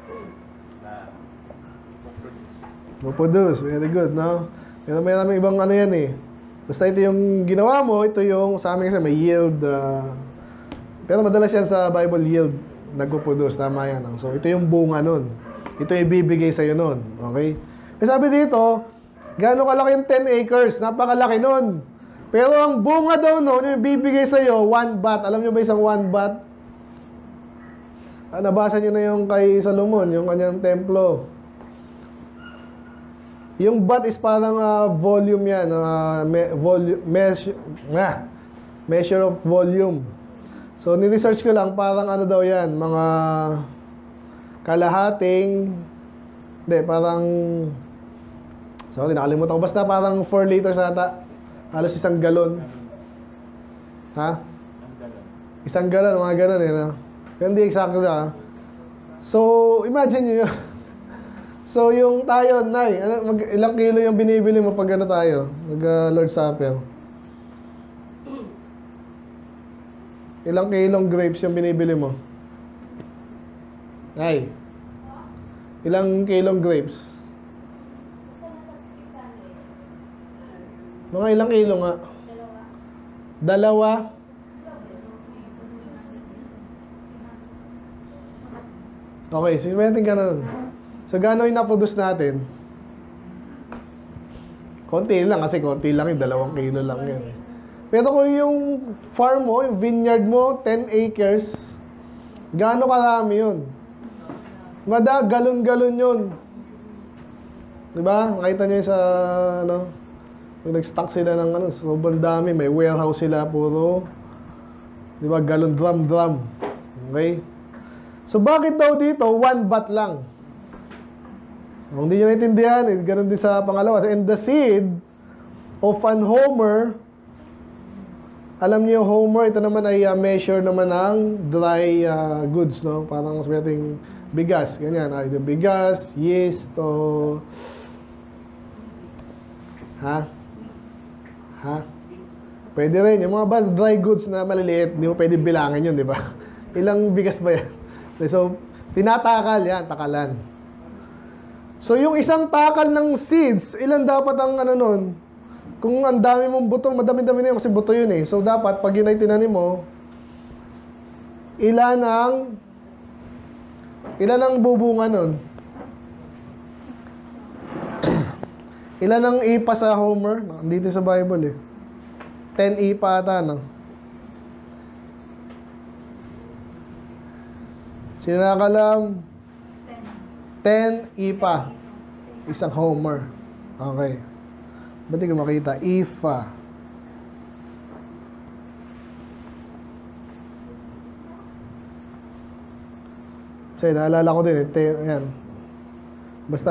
[SPEAKER 2] Produce. Very good, no? Pero may namin ibang ano yan eh. Basta ito yung ginawa mo, ito yung sa amin kasi may yield. Uh, pero madalas yan sa Bible yield. nagpo-produce. Tama yan. So, ito yung bunga nun. Ito yung ibibigay sa'yo nun. Okay? Kasi sabi dito, gaano kalaki yung ten acres? Napakalaki nun. Pero ang bunga daw nun, yung ibibigay sa'yo, one bat. Alam nyo ba isang one bat? Ah, nabasa nyo na yung kay Solomon, yung kanyang templo. Yung bat is parang uh, volume yan. Uh, me, volume, measure, ah, measure of volume. So, ni-research ko lang, parang ano daw yan, mga kalahating, hindi, parang, sorry, nakalimutan ko. Basta parang four liters ata. Halos isang galon. Ha? Isang galon, mga galon eh. No? Hindi exactly na. So, imagine nyo yun. So, yung tayo, Nay, ano, mag, ilang kilo yung binibili mo pag ano tayo? Nag uh, Lord's Supper. Ilang kilong grapes yung binibili mo? Ay. Ilang kilong grapes? Mga ilang kilo nga? Dalawa. Okay, so imatin ka na nun. So, gano'n yung naproduce natin? Konti lang, kasi konti lang yung dalawang kilo lang yan. Pero kung yung farm mo, yung vineyard mo, ten acres, gano'n karami yun? Mada, galon-galon yun. Diba? Makita niyo sa, ano, yung nag-stock sila ng, ano, sobrang dami. May warehouse sila, puro, diba, galon, drum, drum. Okay? So, bakit daw dito, one bat lang? Kung hindi nyo naintindihan, eh, ganun din sa pangalawa. And the seed of an homer, alam niyo yung homer, ito naman ay uh, measure naman ng dry uh, goods, no? Parang sabihin bigas, ganyan. Either bigas, yeast, o... Ha? Ha? Pwede rin. Yung mga bas, dry goods na maliliit, hindi mo pwede bilangin yun, di ba? Ilang bigas ba yan? So, tinatakal yan, takalan. So, yung isang takal ng seeds, ilan dapat ang ano nun? Kung ang dami mong buto, madami-dami na yun kasi buto yun eh. So, dapat, pag yun ay tinanim mo, ilan ang ilan ang bubunga nun? Ilan ang ipa sa Homer? Dito sa Bible eh. Ten ipa ata, no? Sino nakakalam? Ten ipa. Isang Homer. Okay. Ba't di ko makita? Ifa. Kasi naalala ko din. Ito, ayan. Basta...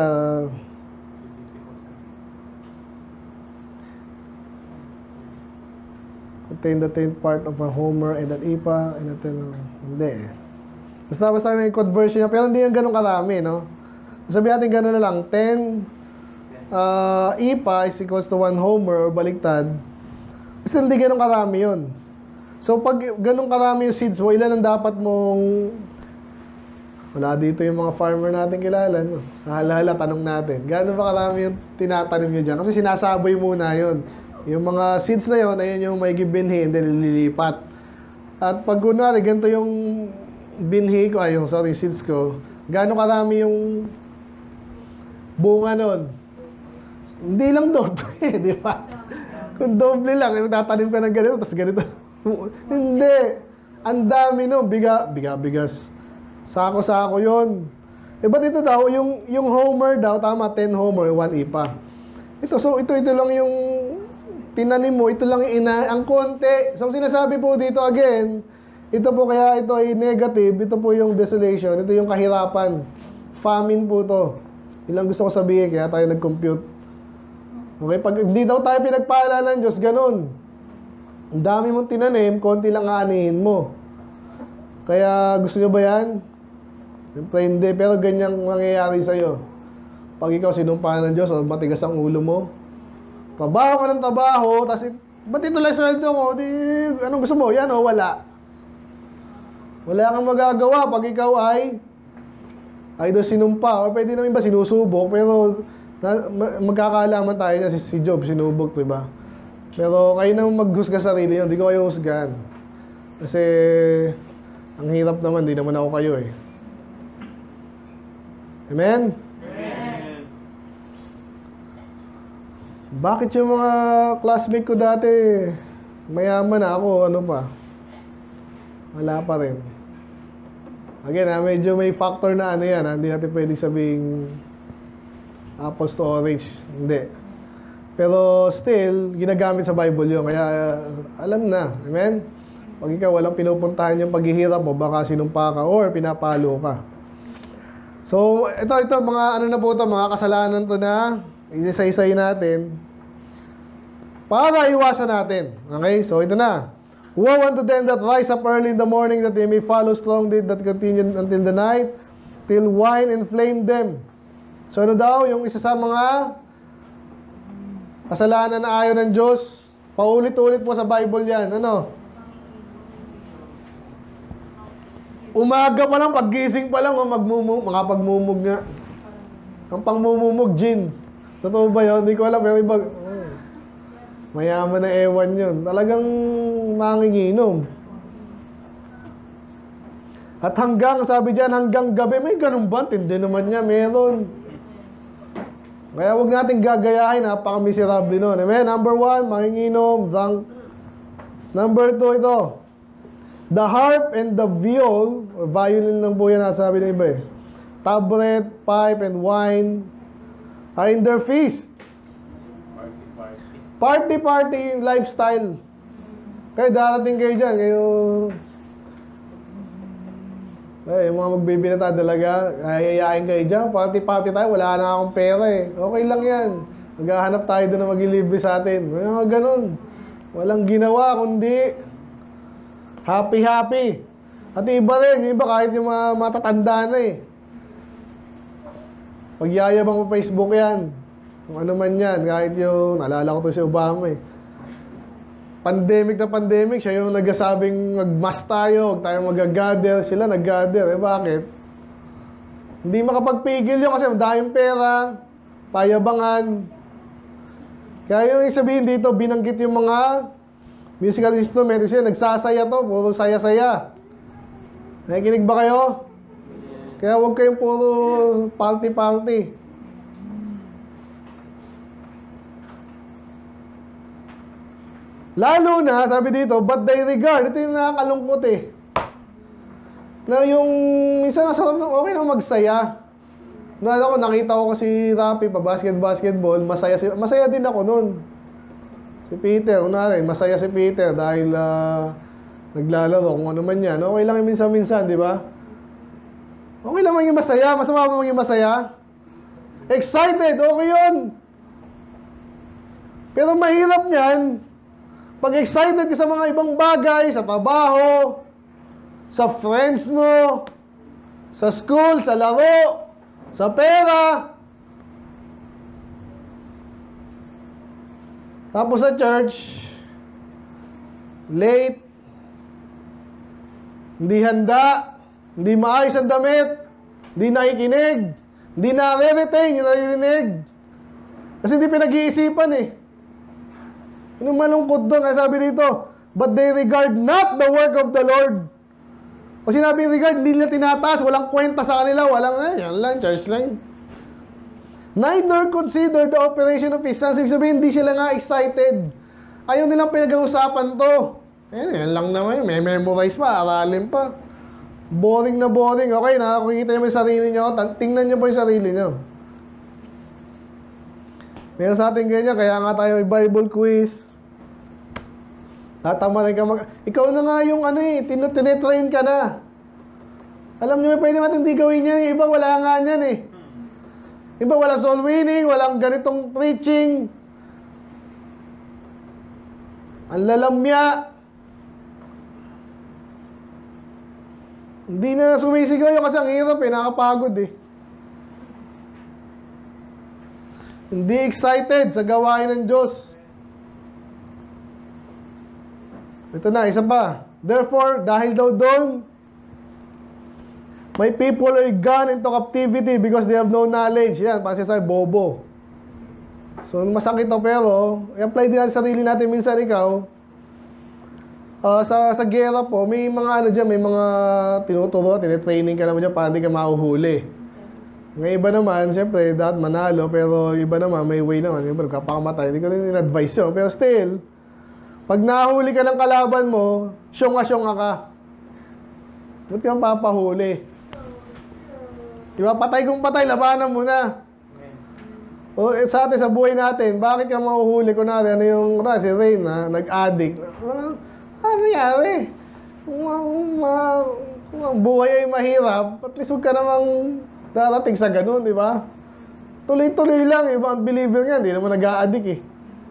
[SPEAKER 2] contain the tenth part of a Homer and an ipa and a ten... Hindi eh. Basta basta may conversion niya. Pero hindi yung ganun karami, no? Sabihin natin gano'n na lang. ten uh, ipa is equals to one Homer or baliktad. Basta hindi ganun karami yun. So, pag ganun karami yung seeds mo, ilan ang dapat mong... Wala dito yung mga farmer natin kilala. No? Sa hala-hala, tanong natin. Gano'n ba karami yung tinatanim nyo dyan? Kasi sinasaboy muna yun. Yung mga seeds na yun, ayun yung may gibinhi and then lilipat. At pag kunwari, ganito yung binhi ko, ay yung sorry, seeds ko, gano'n karami yung bunga nun? Hindi lang doble, di ba? Kung doble lang, tatanim ka ng ganito, tapos ganito. Hindi. Ang dami no, biga, biga, bigas. Sako-sako yun. Eh, ba't ito daw, yung, yung Homer daw, tama, ten Homer, one ipa. Ito, so, ito, ito lang yung tinanim mo, ito lang yung ina, ang konti. So, sinasabi po dito again, ito po kaya ito ay negative, ito po yung desolation, ito yung kahirapan. Famine po to. Ilang gusto ko sabihin, kaya tayo nag-compute. Okay, pag hindi daw tayo pinagpaalala ng Diyos, ganun. Ang dami mong tinanim, konti lang aanihin mo. Kaya gusto nyo ba yan? Siyempre hindi, pero ganyang mangyayari sa'yo. Pag ikaw sinumpahan ng Diyos, o matigas ang ulo mo, trabaho ka ng trabaho, tapos, ba't ito lang sweldo mo? Di, anong gusto mo? Yan o, wala. Wala kang magagawa pag ikaw ay either sinumpa, o pwede naman ba sinusubok, pero na, magkakaalaman tayo na si, si Job, sinubok, diba? Pero kayo naman maghusga sarili nyo, hindi ko kayo husgan. Kasi, Ang hirap naman, di naman ako kayo eh. Amen?
[SPEAKER 1] Amen.
[SPEAKER 2] Bakit yung mga classmate ko dati, mayaman na ako, ano pa? Wala pa rin. Again, ha, medyo may factor na ano yan, ha? Hindi natin pwedeng sabing apples to orange. Hindi. Pero still, ginagamit sa Bible yun. Kaya alam na. Amen? Pag ikaw walang pinupuntahan yung paghihirap mo, baka sinumpa ka or pinapalo ka. So, ito, ito, mga ano na po ito, mga kasalanan to na isa-isay natin para iwasan natin. Okay? So, ito na. Woe unto them that rise up early in the morning, that they may follow strong deed that continue until the night, till wine inflame them. So, ano daw? Yung isa sa mga kasalanan na ayaw ng Diyos, paulit-ulit po sa Bible yan. Ano? Umaga pa lang, paggising pa lang, oh, magmumug, makapagmumug nga. Ang pangmumumug, gin. Totoo ba yun? Hindi ko alam. Pero iba, oh, mayaman na ewan yun. Talagang manginginom. At hanggang, sabi dyan, hanggang gabi, may ganun ba? Tindi naman niya, meron. Kaya huwag natin gagayahin, napaka-miserable nun. Amen? Number one, manginginom, drunk. Number two, ito. The harp and the viol, or violin lang po yan, nasabi ng iba eh. Tabret, pipe, and wine are in their feast. Party-party lifestyle. Kaya darating kayo dyan, kayo... Eh, yung mga magbibinata talaga, ayayain kayo dyan, party-party tayo, wala na akong pera eh. Okay lang yan. Maghahanap tayo doon na maglilibre sa atin. May mga ganun. Walang ginawa, kundi happy-happy. At iba rin, yung iba kahit yung mga matatanda na eh. Pagyayabang ko Facebook yan. Kung ano man yan, kahit yung, naalala ko to si Obama eh. Pandemic na pandemic, siya yung nagsasabing mag-mask tayo, huwag tayo mag-gather. Sila nag-gather. Eh bakit? Hindi makapagpigil yun kasi madaming pera, payabangan. Kaya yung sabihin dito, binanggit yung mga musical instruments. Kasi nagsasaya to, puro saya-saya. Nakikinig ba kayo? Kaya huwag kayong puro party-party. Lalo na, sabi dito, but they regard. Ito yung nakakalungkot eh. Na yung, minsan masarap na, okay na magsaya. Na ako, nakita ko kasi Rapi pa, basket-basketball, masaya, si, masaya din ako nun. Si Peter, unari, masaya si Peter dahil uh, naglalaro, kung ano man yan. Okay lang yung minsan-minsan, di ba? Okay lang maging masaya, masama ba maging masaya? Excited, okay yun. Pero mahirap niyan, pag excited ka sa mga ibang bagay, sa trabaho, sa friends mo, sa school, sa laro, sa pera, tapos sa church, late, hindi handa, hindi maayos ang damit, hindi nakikinig, hindi na-retain yung naririnig. Kasi hindi pinag-iisipan eh. Yung malungkot doon, kaya sabi dito, but they regard not the work of the Lord. O sinabi regard, hindi nila tinataas, walang kwenta sa kanila, walang, eh, yan lang, church lang. Neither consider the operation of His sons. Ibig sabihin, hindi sila nga excited. Ayaw nilang pinag-uusapan to. Eh, yan lang naman, may memorize pa, aralin pa. Boring na boring. Okay, nakakikita niyo yung sarili niyo, tingnan niyo po yung sarili niyo. Meron sa ating ganyan, kaya nga tayo may Bible quiz. Tatama rin ka mag... Ikaw na nga yung ano eh, tinetrain ka na. Alam niyo, pwede natin hindi gawin yan. Iba wala nga yan eh. Iba wala soul winning, walang ganitong preaching. Ang lalamya. Hindi na sumisigaw yun kasi ang hirap eh, nakapagod eh. Hindi excited sa gawain ng Diyos. Ito na, isa pa. Therefore, dahil daw doon, my people are gone into captivity because they have no knowledge. Yan, para siya bobo. So, masakit to pero, i-apply din natin sa sarili natin minsan ikaw. Ah, sa sa gera po, may mga ano diyan, may mga tinuturo, tinitraining ka naman diyan para hindi ka mahuhuli. Ngayon iba naman, syempre, dapat manalo, pero iba naman, may way naman. Siyempre, kapakamatay, hindi ko rin in-advise yun. Pero still, pag nahuli ka ng kalaban mo, syonga-syonga ka. Ba't ka papahuli? Diba, patay kung patay, labanan mo na. O, eh, sa atin, sa buhay natin, bakit ka mahuhuli? Kunwari, ano yung, kunwari, si Rain, na nag-addict. Ano, ano nangyari? Kung, kung, kung ang buhay ay mahirap, at least huwag ka namang darating sa ganun, di ba? Tuloy-tuloy lang, eh. Mga believer nga, hindi naman nag-a-addict eh.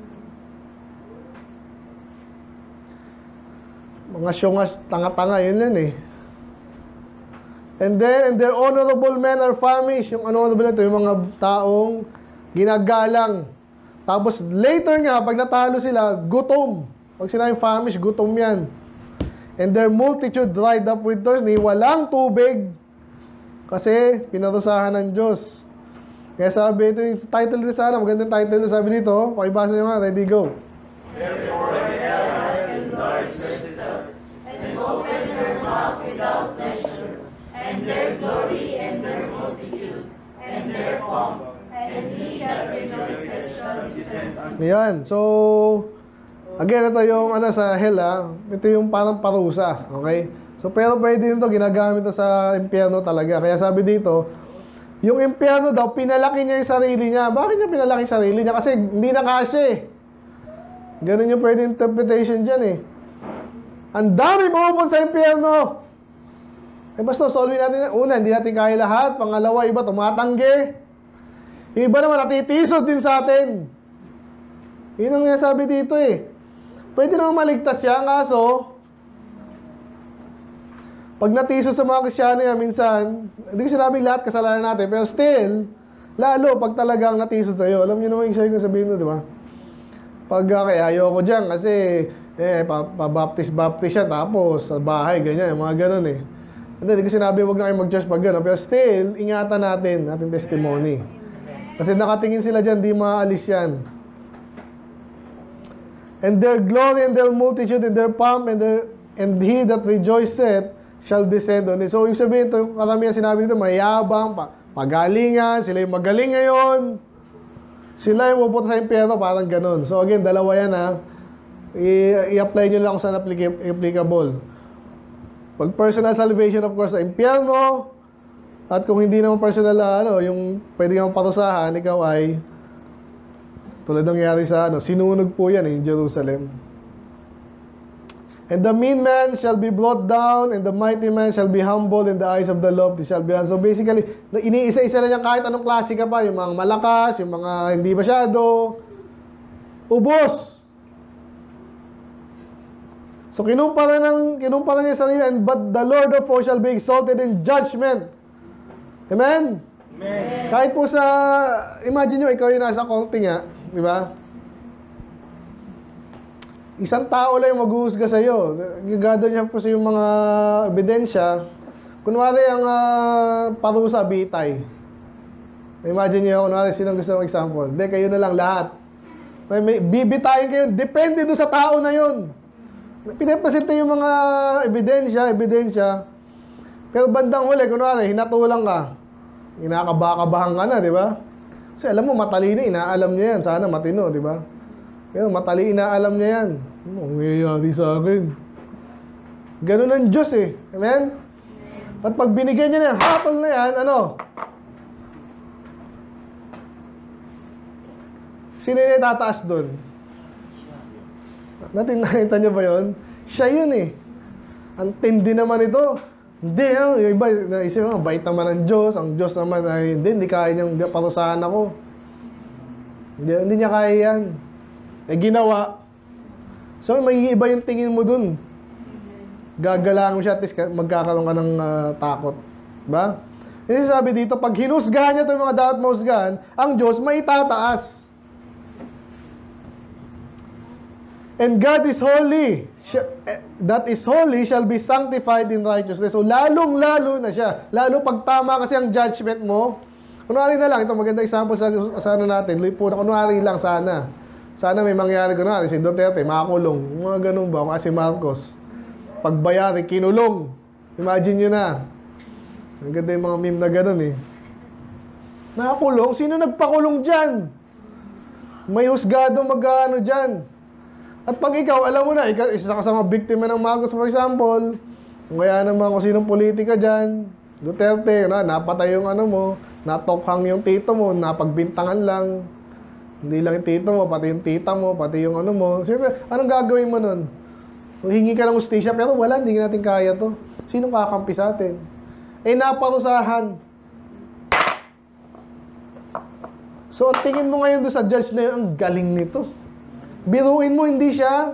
[SPEAKER 2] Mga syongas, tanga-tanga, yun yan eh. And then, and their honorable men are famished. Yung honorable na ito, yung mga taong ginagalang. Tapos, later nga, pag natalo sila, gutom. Pag sinabing famished, gutom yan. And their multitude dried up with thirst. Walang tubig. Kasi, pinarusahan ng Diyos. Kaya sabi, ito yung title din sana, magandang title na sabi dito. Pakibasa nyo nga, ready, go.
[SPEAKER 1] Therefore, hell hath enlarged herself, and opened her mouth without measure, and their glory and their multitude, and their pomp, and he that rejoiceth shall descend.
[SPEAKER 2] Ayan, so, again, ito yung ano sa hell, ha? Ito yung parang parusa, okay? So, pero pwede nito, ginagamit ito sa impyerno talaga. Kaya sabi dito, yung impyerno daw, pinalaki niya yung sarili niya. Bakit niya pinalaki yung sarili niya? Kasi hindi na kasya eh. Ganun yung pwede interpretation dyan eh. Ang dami pumupun sa impyerno. Eh basta, solve natin. Una, hindi natin kaya lahat. Pangalawa, iba tumatanggi. Iba naman, natitisod din sa atin. Yun ang sabi dito eh. Pwede naman maligtas siya, kaso, pag natisod sa mga Kristyano yan, minsan, hindi ko sinabing lahat kasalanan natin, pero still, lalo pag talagang natisod sa'yo. Alam niyo naman yung sabi ko sabihin mo, di ba? Pag uh, kaya ayoko dyan kasi eh, pa-baptist-baptist siya tapos sa bahay, ganyan, mga ganun eh. Hindi ko sinabi huwag na kayo mag-church pag gano'n, pero still, ingatan natin, natin testimony. Kasi nakatingin sila dyan, di maalis yan. And their glory and their multitude and their pomp and, their, and he that rejoiceth shall descend on it. So, yung sabihin ito, karamihan sinabi nito, mayabang, pa, pagalingan, sila yung magaling ngayon. Sila yung pupunta sa impyerno, parang ganun. So again, dalawa yan ha. I-apply nyo lang kung saan applicable. Pag personal salvation, of course, sa impyerno. At kung hindi naman personal, ano, yung pwede kang parusahan, ikaw ay, tulad ng nangyari sa, ano, sinunog po yan in Jerusalem. And the mean man shall be brought down, and the mighty man shall be humbled in the eyes of the lofty shall be honored. So basically, iniisa-isa na niya kahit anong klase ka pa, yung mga malakas, yung mga hindi masyado, ubos. So kinumpara ng kinumpara niya sa sarili, and but the Lord of hosts shall be exalted in judgment. Amen? Amen. Kahit po sa, imagine nyo, ikaw yung nasa korte nga, di ba? Isang tao lang yung maghuhusga sa'yo. Gagado niya po sa yung mga ebidensya. Kunwari ang uh, parusa, bitay. Imagine niyo, kunwari, sinong gusto ng example? Hindi, kayo na lang lahat. May, may, bibitayin kayo. Depende doon sa tao na yun. Pinapresenta yung mga ebidensya, ebidensya. Pero bandang huli, kunwari, hinatulang ka. Inakabakabahan ka na, di ba? Kasi alam mo, matalino, inaalam niya yan. Sana matino, di ba? Pero matali, inaalam niya yan. Ano nangyayari sa akin? Ganun ang Diyos eh. Amen? At pag binigyan niya na, hatol na yan, ano? Sino yung tataas doon? Natin nakita niyo ba yun? Siya yun eh. Ang tindi naman ito. Hindi, yung iba, naisip mo, bait naman ang Diyos. Ang Diyos naman ay, hindi, hindi kaya niyang parusahan ako. Hindi, hindi niya kaya yan. Eh, ginawa. So, may iba yung tingin mo dun. Gagalang mo siya, at least magkakaroon ka ng uh, takot. Diba? Kasi sabi dito, pag hinusgahan niya itong mga dapat mahusgahan, ang Diyos may tataas. And God is holy. That is holy shall be sanctified in righteousness. So, lalong-lalo na siya. Lalo pag tama kasi ang judgment mo. Kunwari na lang, ito maganda example sa, sa ano natin. Luy po na, kunwari lang sana. Sana may mangyari ko na, si Duterte, makakulong. Mga ganun ba? Kasi Marcos. pagbayari, kinulong. Imagine nyo na. Ang ganda yung mga meme na gano'n eh. Nakakulong? Sino nagpakulong dyan? May husgado mag-ano dyan. At pag ikaw, alam mo na, ikaw, isa ka sa mga biktima ng Marcos, for example, kung kaya naman kung sinong politika dyan, Duterte, na, napatay yung ano mo, natokhang yung tito mo, napagbintangan lang. Hindi lang yung tito mo, pati yung tita mo, pati yung ano mo. Siyempre, anong gagawin mo nun? Hingi ka ng ustisya, pero wala, hindi natin kaya to. Sinong kakampi sa atin? Eh, naparusahan. So, ang tingin mo ngayon doon sa judge na yun, ang galing nito. Biruin mo, hindi siya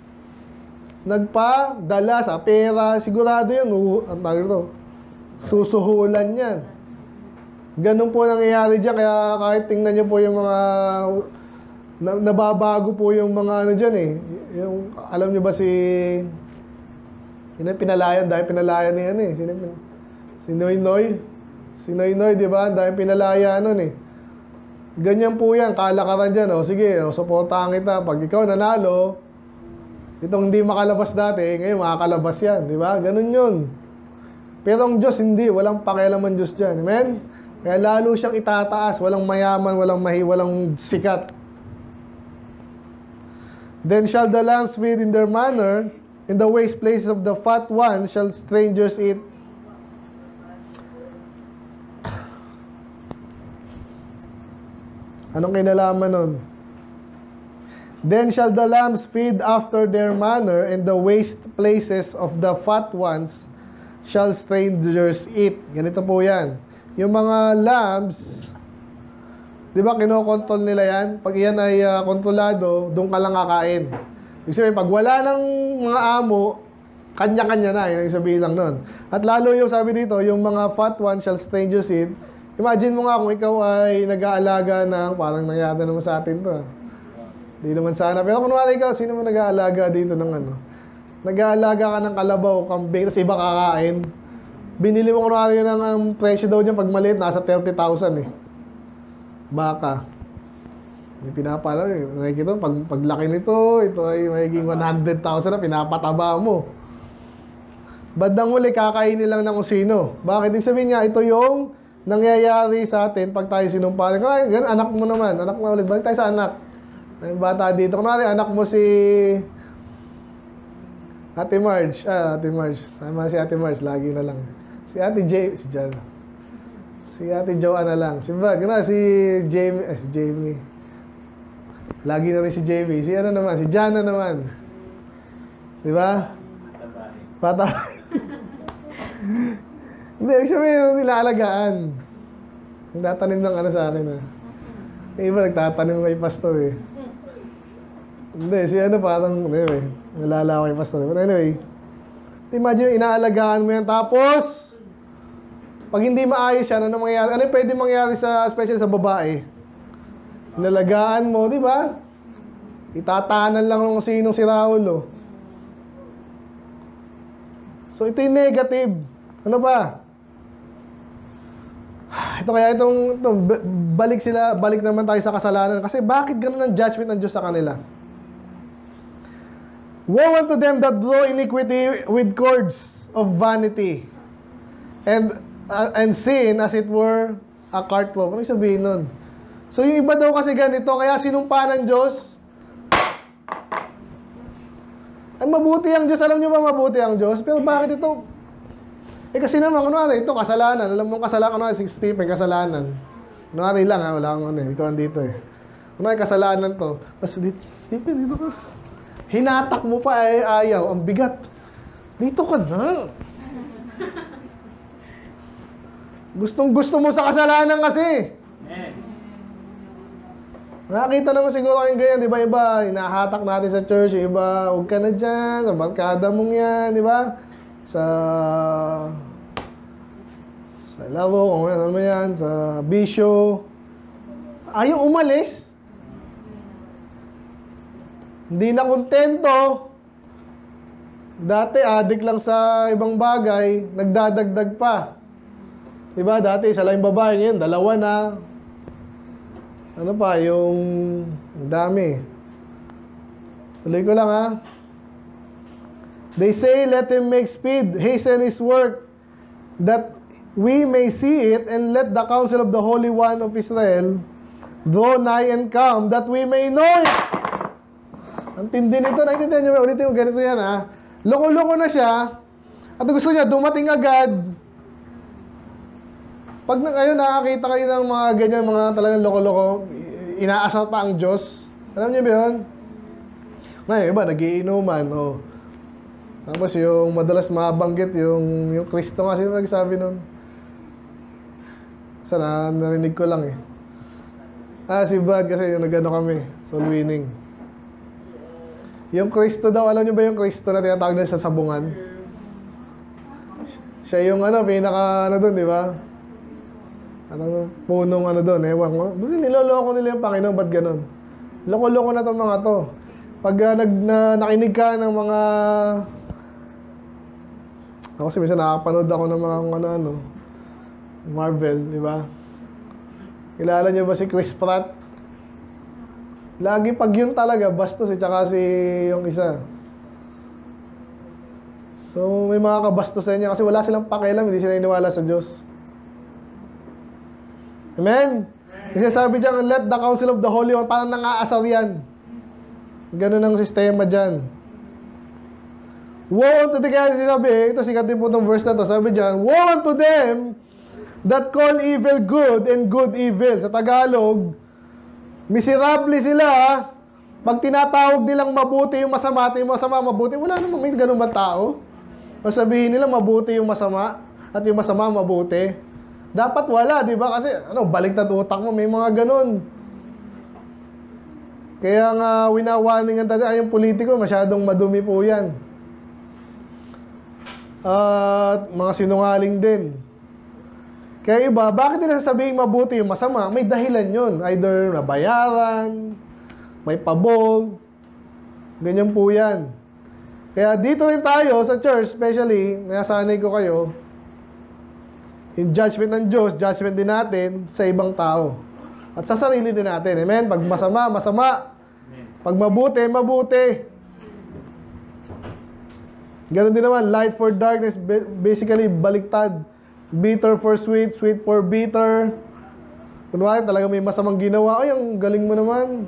[SPEAKER 2] nagpadala sa pera. Sigurado yun, uh, ang tawag ito, susuhulan yan. Ganun po nangyayari dyan. Kaya kahit tingnan nyo po yung mga na, nababago po yung mga ano dyan eh. Yung, alam nyo ba si sino yung pinalayan? Dahil pinalayan ni ano eh. Sino, si Noy Noy. Si Noy Noy, di ba? Dahil pinalaya nun eh. Ganyan po yan, kalakaran dyan. O sige, o, suportahan kita. Pag ikaw nanalo, itong hindi makalabas dati, ngayon makakalabas yan. Di ba? Ganun yun. Pero ang Diyos hindi. Walang pakialam ang Diyos dyan. Amen? Kaya lalo siyang itataas. Walang mayaman, walang mahi, walang sikat. Then shall the lambs feed in their manner, in the waste places of the fat ones shall strangers eat. Anong kinalaman nun? Then shall the lambs feed after their manner, and the waste places of the fat ones shall strangers eat. Ganito po yan. Yung mga lambs, di ba kinokontrol nila yan? Pag yan ay uh, kontrolado, doon ka lang kakain. Ibig sabihin, pag wala ng mga amo, kanya-kanya na. Yung sabihin lang nun. At lalo yung sabi dito, yung mga fat ones shall strangers eat. Imagine mo nga kung ikaw ay nag-aalaga ng, parang nangyari naman sa atin to. Hindi naman sana. Pero kung wala ikaw, sino mo nag-aalaga dito ng ano? Nag-aalaga ka ng kalabaw, kambing, tapos iba kakain. Binili mo kung wala yun ang um, presyo daw niya pag maliit, nasa thirty thousand eh. Baka. May pinapala eh. Nakikita, pag, paglaki nito, ito ay magiging one hundred thousand na pinapataba mo. Bandang uli, kakainin lang ng kung sino. Bakit? Ibig sabihin niya, ito yung nangyayari sa atin pag tayo sinumpalin. Kaya ganun, anak mo naman. Anak mo ulit. Balik tayo sa anak. May bata dito. Kunwari, anak mo si Ate Marge. Ah, Ate Marge. Sama si Ate Marge. Lagi na lang. Si Ate J. Si Jan. Si Ate Joanna lang. Si Bad. Ganun, si Jamie. Eh, si Jamie. Lagi na rin si Jamie. Si ano naman. Si Jana naman. Di ba? Bata. Hindi, ibig sabihin, nilaalagaan. Nagtatanim ng ano sa akin, ha. Yung iba, nagtatanim kay pastor, eh. Hindi, si ano parang, anyway, nalala ko kay pastor. But anyway, imagine, inaalagaan mo yan. Tapos, pag hindi maayos yan, ano mangyayari? Ano yung pwede mangyari sa, especially sa babae? Inalagaan mo, di ba? Itatahanan lang kung sinong si Raul, oh. So, ito yung negative. Ano ba? Ito kaya itong, itong balik sila, balik naman tayo sa kasalanan. Kasi bakit ganun ang judgment ng Diyos sa kanila? Woe unto them that draw iniquity with cords of vanity, and uh, and sin as it were a cart rope. Ano yung sabihin nun? So yung iba daw kasi ganito, kaya sinumpa ng Diyos. Ay mabuti ang Diyos. Alam nyo ba mabuti ang Diyos? Pero bakit ito? Eh kasi naman, kunwari, ito kasalanan. Alam mo kasalanan, kunwari, si Stephen, kasalanan. Kunwari lang, ha? Wala akong ano eh. Ikaw andito eh. Kunwari, kasalanan to. Tapos, Stephen, dito ka. Hinatak mo pa eh, ayaw. Ang bigat. Dito ka na. Gustong gusto mo sa kasalanan kasi. Nakakita naman siguro kayong ganyan, di ba? Iba, hinahatak natin sa church. Iba, huwag ka na dyan. Sa barkada mong yan, di ba? Sa sa laro, kung ano mo yan, sa bisyo. Ayaw umalis. Hindi na kontento. Dati, adik lang sa ibang bagay, nagdadagdag pa. Diba? Dati, isa lang yung babae, ngayon, dalawa na. Ano pa, yung dami. Tuloy ko lang, ha? They say, let him make speed, hasten his work, that we may see it, and let the counsel of the Holy One of Israel draw nigh and come, that we may know it. Ang tindi nito, naintindihan nyo ba? Ulitin mo, ganito yan ha. Loko-loko na siya, at gusto niya dumating agad. Pag na kayo nakakita kayo ng mga ganyan, mga talagang loko-loko, inaasal pa ang Diyos. Alam niyo ba yun? Ngayon, iba, nagiinuman, oh. Tapos yung madalas mabanggit, yung, yung Kristo nga, sino nagsabi nun? Sana, narinig ko lang eh. Ah, si Bad, kasi yung nagano kami, soul winning. Yung Kristo daw, alam niyo ba yung Kristo na tinatawag na sa sabungan? Siya yung ano, pinaka, ano dun, di ba? Ano, punong ano doon, ewan ko. Doon niloloko nila yung Panginoon, ba't ganun? Loko-loko na itong mga to. Pag uh, nag, na, nakinig ka ng mga... Ako kasi minsan nakapanood ako ng mga ano-ano. Marvel, di ba? Kilala niyo ba si Chris Pratt? Lagi pag yun talaga, bastos eh, tsaka si yung isa. So, may mga kabastos sa niya kasi wala silang pakialam, hindi sila iniwala sa Diyos. Amen? Kasi sabi dyan, let the counsel of the Holy One, parang nangaasar yan. Ganun ang sistema dyan. Woe unto the, kaya sabi, ito sikat din po itong verse na to, sabi dyan, woe unto them that call evil good and good evil. Sa Tagalog, miserable sila, pag tinatawag nilang mabuti yung masama at yung masama mabuti, wala namang may ganun ba tao? O sabihin nila mabuti yung masama at yung masama mabuti. Dapat wala, di ba? Kasi, ano, baliktad utak mo, may mga ganun. Kaya nga, winawarningan tayo, ay, yung politiko, masyadong madumi po yan. At, uh, mga sinungaling din. Kaya iba, bakit nila sasabihin mabuti yung masama? May dahilan yun. Either nabayaran, may pabol, ganyan po yan. Kaya dito rin tayo, sa church, especially, nasanay ko kayo, yung judgment ng Diyos, judgment din natin sa ibang tao. At sa sarili din natin. Amen? Pag masama, masama. Pag mabuti, mabuti. Ganon din naman, light for darkness, basically baliktad. Bitter for sweet, sweet for bitter. Kunwari talaga may masamang ginawa, ay, ang galing mo naman.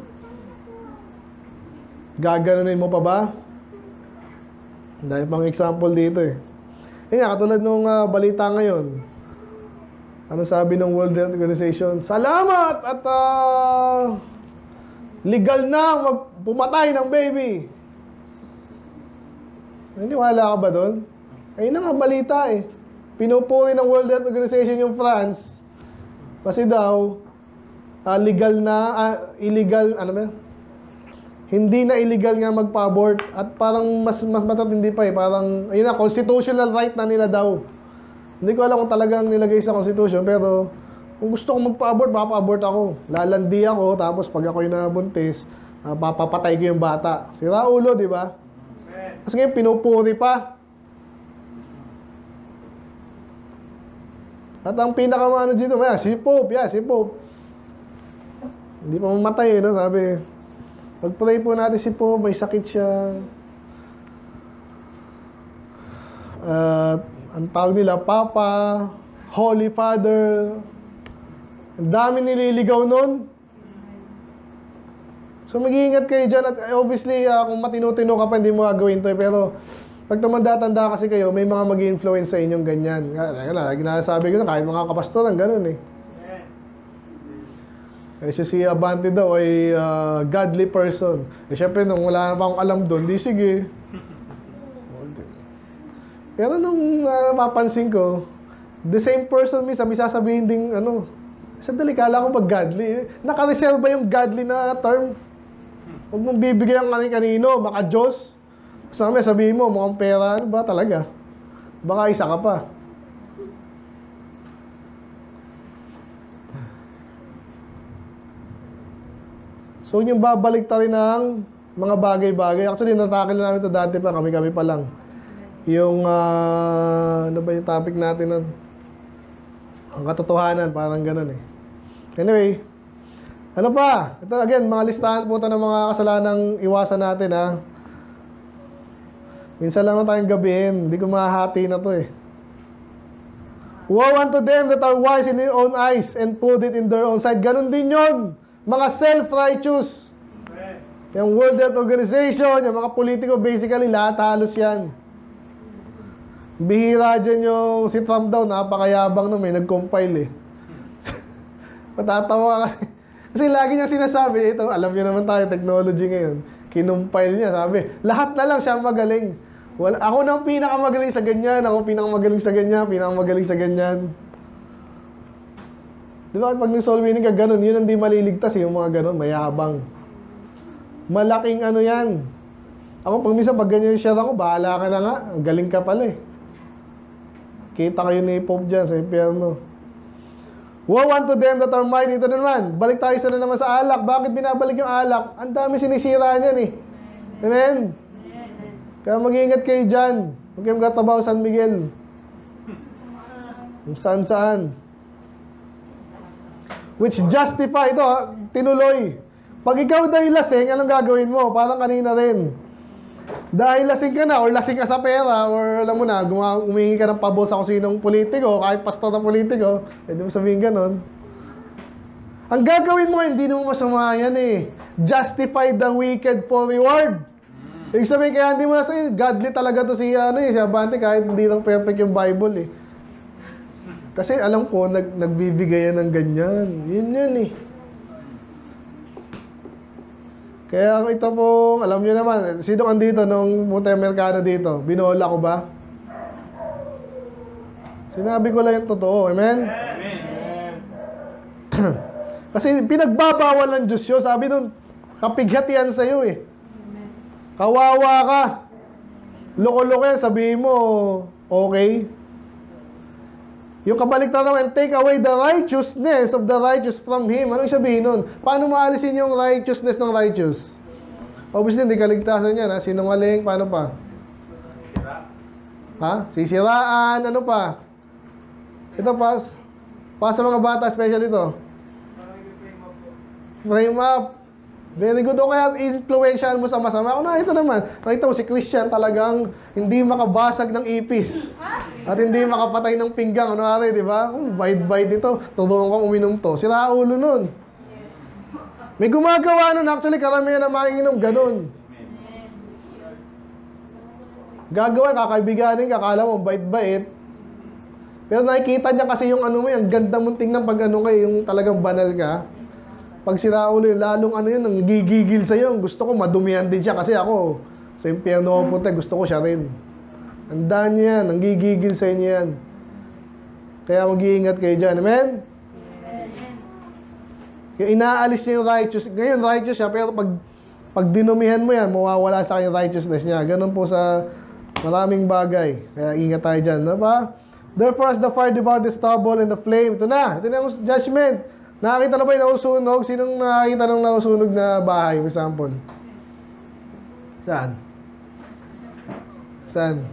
[SPEAKER 2] Gaganunin mo pa ba? Dahil pang example dito eh. Eh nga, katulad nung uh, balita ngayon. Ano sabi ng World Health Organization? Salamat at uh, legal na magpumatay ng baby. Naniniwala ka ba doon? Ayun na nga balita eh. Pinupuri ng World Health Organization yung France. Kasi daw, uh, legal na, uh, illegal, ano ba? Hindi na illegal nga magpa-abort. At parang mas, mas matatindi pa eh. Parang, ayun na, constitutional right na nila daw. Hindi ko alam kung talagang nilagay sa Constitution, pero kung gusto ko magpa-abort, mapa-abort ako. Lalandi ako, tapos pag ako'y nabuntis, uh, papapatay ko yung bata. Sira ulo, di ba? Kasi ngayon, pinupuri pa. At ang pinaka-ano dito, maya, si Pope, yeah, si Pope. Hindi pa mamatay, no? Sabi, pag-pray po natin si Pope, may sakit siya. At, uh, ang tawag nila, Papa, Holy Father. Ang dami nililigaw nun. So mag-iingat kayo dyan. At obviously, uh, kung matino-tino ka pa, hindi mo gagawin to. Eh. Pero pag tumanda-tanda kasi kayo, may mga mag-influence sa inyong ganyan. Ginasabi ko na, kahit mga kapastoran, ganun eh. Eh, si Abante daw ay uh, godly person. Eh, syempre, nung wala na pa akong alam doon, di sige. Pero nung uh, mapansin ko, the same person minsan, may sasabihin ding, ano, sandali, kala ko mag-godly. Naka-reserve ba yung godly na term? Huwag mong bibigyan ng kanino, baka Diyos. Sabi, sabihin mo, mukhang pera, ano ba talaga? Baka isa ka pa. So, yung babalik tayo ng mga bagay-bagay. Actually, natakil na namin ito dati pa, kami-kami pa lang. Yung, uh, ano ba yung topic natin nun? Ang katotohanan, parang ganun eh. Anyway, ano pa? Ito again, mga listahan po ito ng mga kasalanang iwasan natin ha. Minsan lang na tayong gabihin. Hindi ko mahahati na to eh. Woe unto them that are wise in their own eyes and prudent in their own sight. Ganon din yun. Mga self-righteous. Yung World Health Organization, yung mga politiko, basically, lahat halos yan. Bihira dyan yung si Trump daw, napakayabang na may nag-compile eh. Matatawa kasi. Kasi lagi niya sinasabi, ito, alam niyo naman tayo, technology ngayon. Kinumpile niya, sabi, lahat na lang siya magaling. Wala, ako na ang pinakamagaling sa ganyan, ako pinakamagaling sa ganyan, pinakamagaling sa ganyan. Di ba, pag nag-soul winning ka, ganun, yun ang di maliligtas, yung mga ganun, mayabang. Malaking ano yan. Ako, pag minsan, pag ganyan yung share ako, bahala ka na nga, galing ka pala eh. Kita kayo ni Pope dyan sa impyerno. Woe unto them that are mighty. Ito naman, balik tayo sa na naman sa alak. Bakit binabalik yung alak? Ang dami sinisira niyan eh. Amen? Kaya mag-iingat kayo dyan. Huwag kayong gatabaw San Miguel. Kung saan-saan. Which justify, ito ha, tinuloy. Pag ikaw dahil lasing, anong gagawin mo? Parang kanina rin. Dahil lasing ka na, or lasing ka sa pera, or alam mo na, umingi ka ng pabor sa kung sinong politiko, kahit pastor na politiko, pwede mo sabihin ganon. Ang gagawin mo, hindi mo masama yan eh. Justify the wicked for reward. Ibig sabihin, kaya hindi mo na sabihin, godly talaga to si, ano eh, si Abante, kahit hindi lang perfect yung Bible eh. Kasi alam ko, nag, nagbibigay yan ng ganyan. Yun yun eh. Kaya ito po, alam nyo naman, sino andito nung punta yung merkado dito? Binola ko ba? Sinabi ko lang yung totoo. Amen? Amen. Kasi pinagbabawal ng Diyos yun. Sabi nun, kapighatian sa'yo eh. Kawawa ka. Loko-loko yan, sabihin mo, okay. Yung kabaliktad naman, take away the righteousness of the righteous from him. Anong sabihin nun? Paano maalisin yung righteousness ng righteous? Obviously, hindi kaligtasan yan. Ha? Sinungaling, paano pa? Ha? Sisiraan, ano pa? Ito pa, pa sa mga bata, special ito. Frame up. Very good. O kaya influensyahan mo sa masama. Kung nakita naman, nakita mo si Christian talagang hindi makabasag ng ipis. At hindi makapatay ng pinggang. Ano natin, di ba? Oh, bite-bite ito. Tulungan kong uminom to. Sira ulo nun. May gumagawa nun. Actually, karamihan na makiinom. Ganun. Gagawa, kakaibiganin ka. Akala mo, bite-bite. Pero nakikita niya kasi yung ano mo yan. Ganda mong tingnan pag ano kayo, yung talagang banal ka. Pag sira ulo yun, lalong ano yun, nanggigigil sa'yo. Gusto ko, madumihan din siya. Kasi ako, sa impyerno ako punta, gusto ko siya rin. Tandaan niyo yan, nanggigigil sa inyo yan. Kaya mag-iingat kayo dyan. Amen? Kaya inaalis niya yung righteous. Ngayon, righteous siya, pero pag, pag dinumihan mo yan, mawawala sa kanya righteousness niya. Ganun po sa maraming bagay. Kaya ingat tayo dyan. Diba? Therefore, as the fire devoured the stubble and the flame. Ito na. Ito na yung judgment. Nakakita na ba yung nausunog? Sinong nakakita ng nausunog na bahay, for example? Saan? Saan?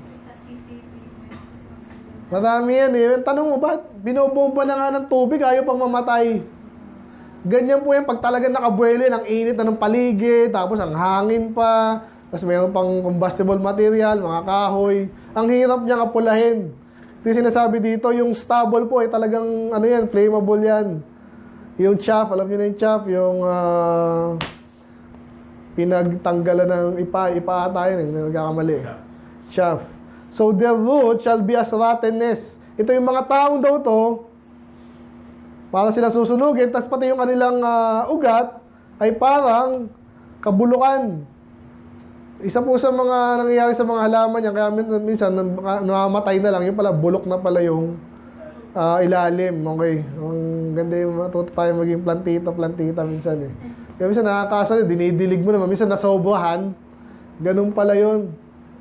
[SPEAKER 2] Marami yan eh. Tanong mo, bakit binobomba na nga ng tubig, ayaw pang mamatay? Ganyan po yan, pag talagang nakabueli, ang init na ng paligid, tapos ang hangin pa, tapos mayroon pang combustible material, mga kahoy. Ang hirap niya kapulahin. Ito yung sinasabi dito, yung stubble po, eh, talagang, ano yan, flammable yan. Yung chaff, alam niyo na yung chaff, yung uh, pinagtanggalan ng ipa, ipa ata yun, hindi nagkakamali. Chaff. So their root shall be as rottenness. Ito yung mga taong daw to, para sila susunugin, tas pati yung kanilang uh, ugat ay parang kabulukan. Isa po sa mga nangyayari sa mga halaman niya, kaya minsan namamatay na lang, yung pala bulok na pala yung Uh, ilalim, okay. Ang ganda yung matuto tayo maging plantita, plantita minsan eh. Kaya minsan nakakasal, dinidilig mo naman, minsan nasobrahan. Ganun pala yun.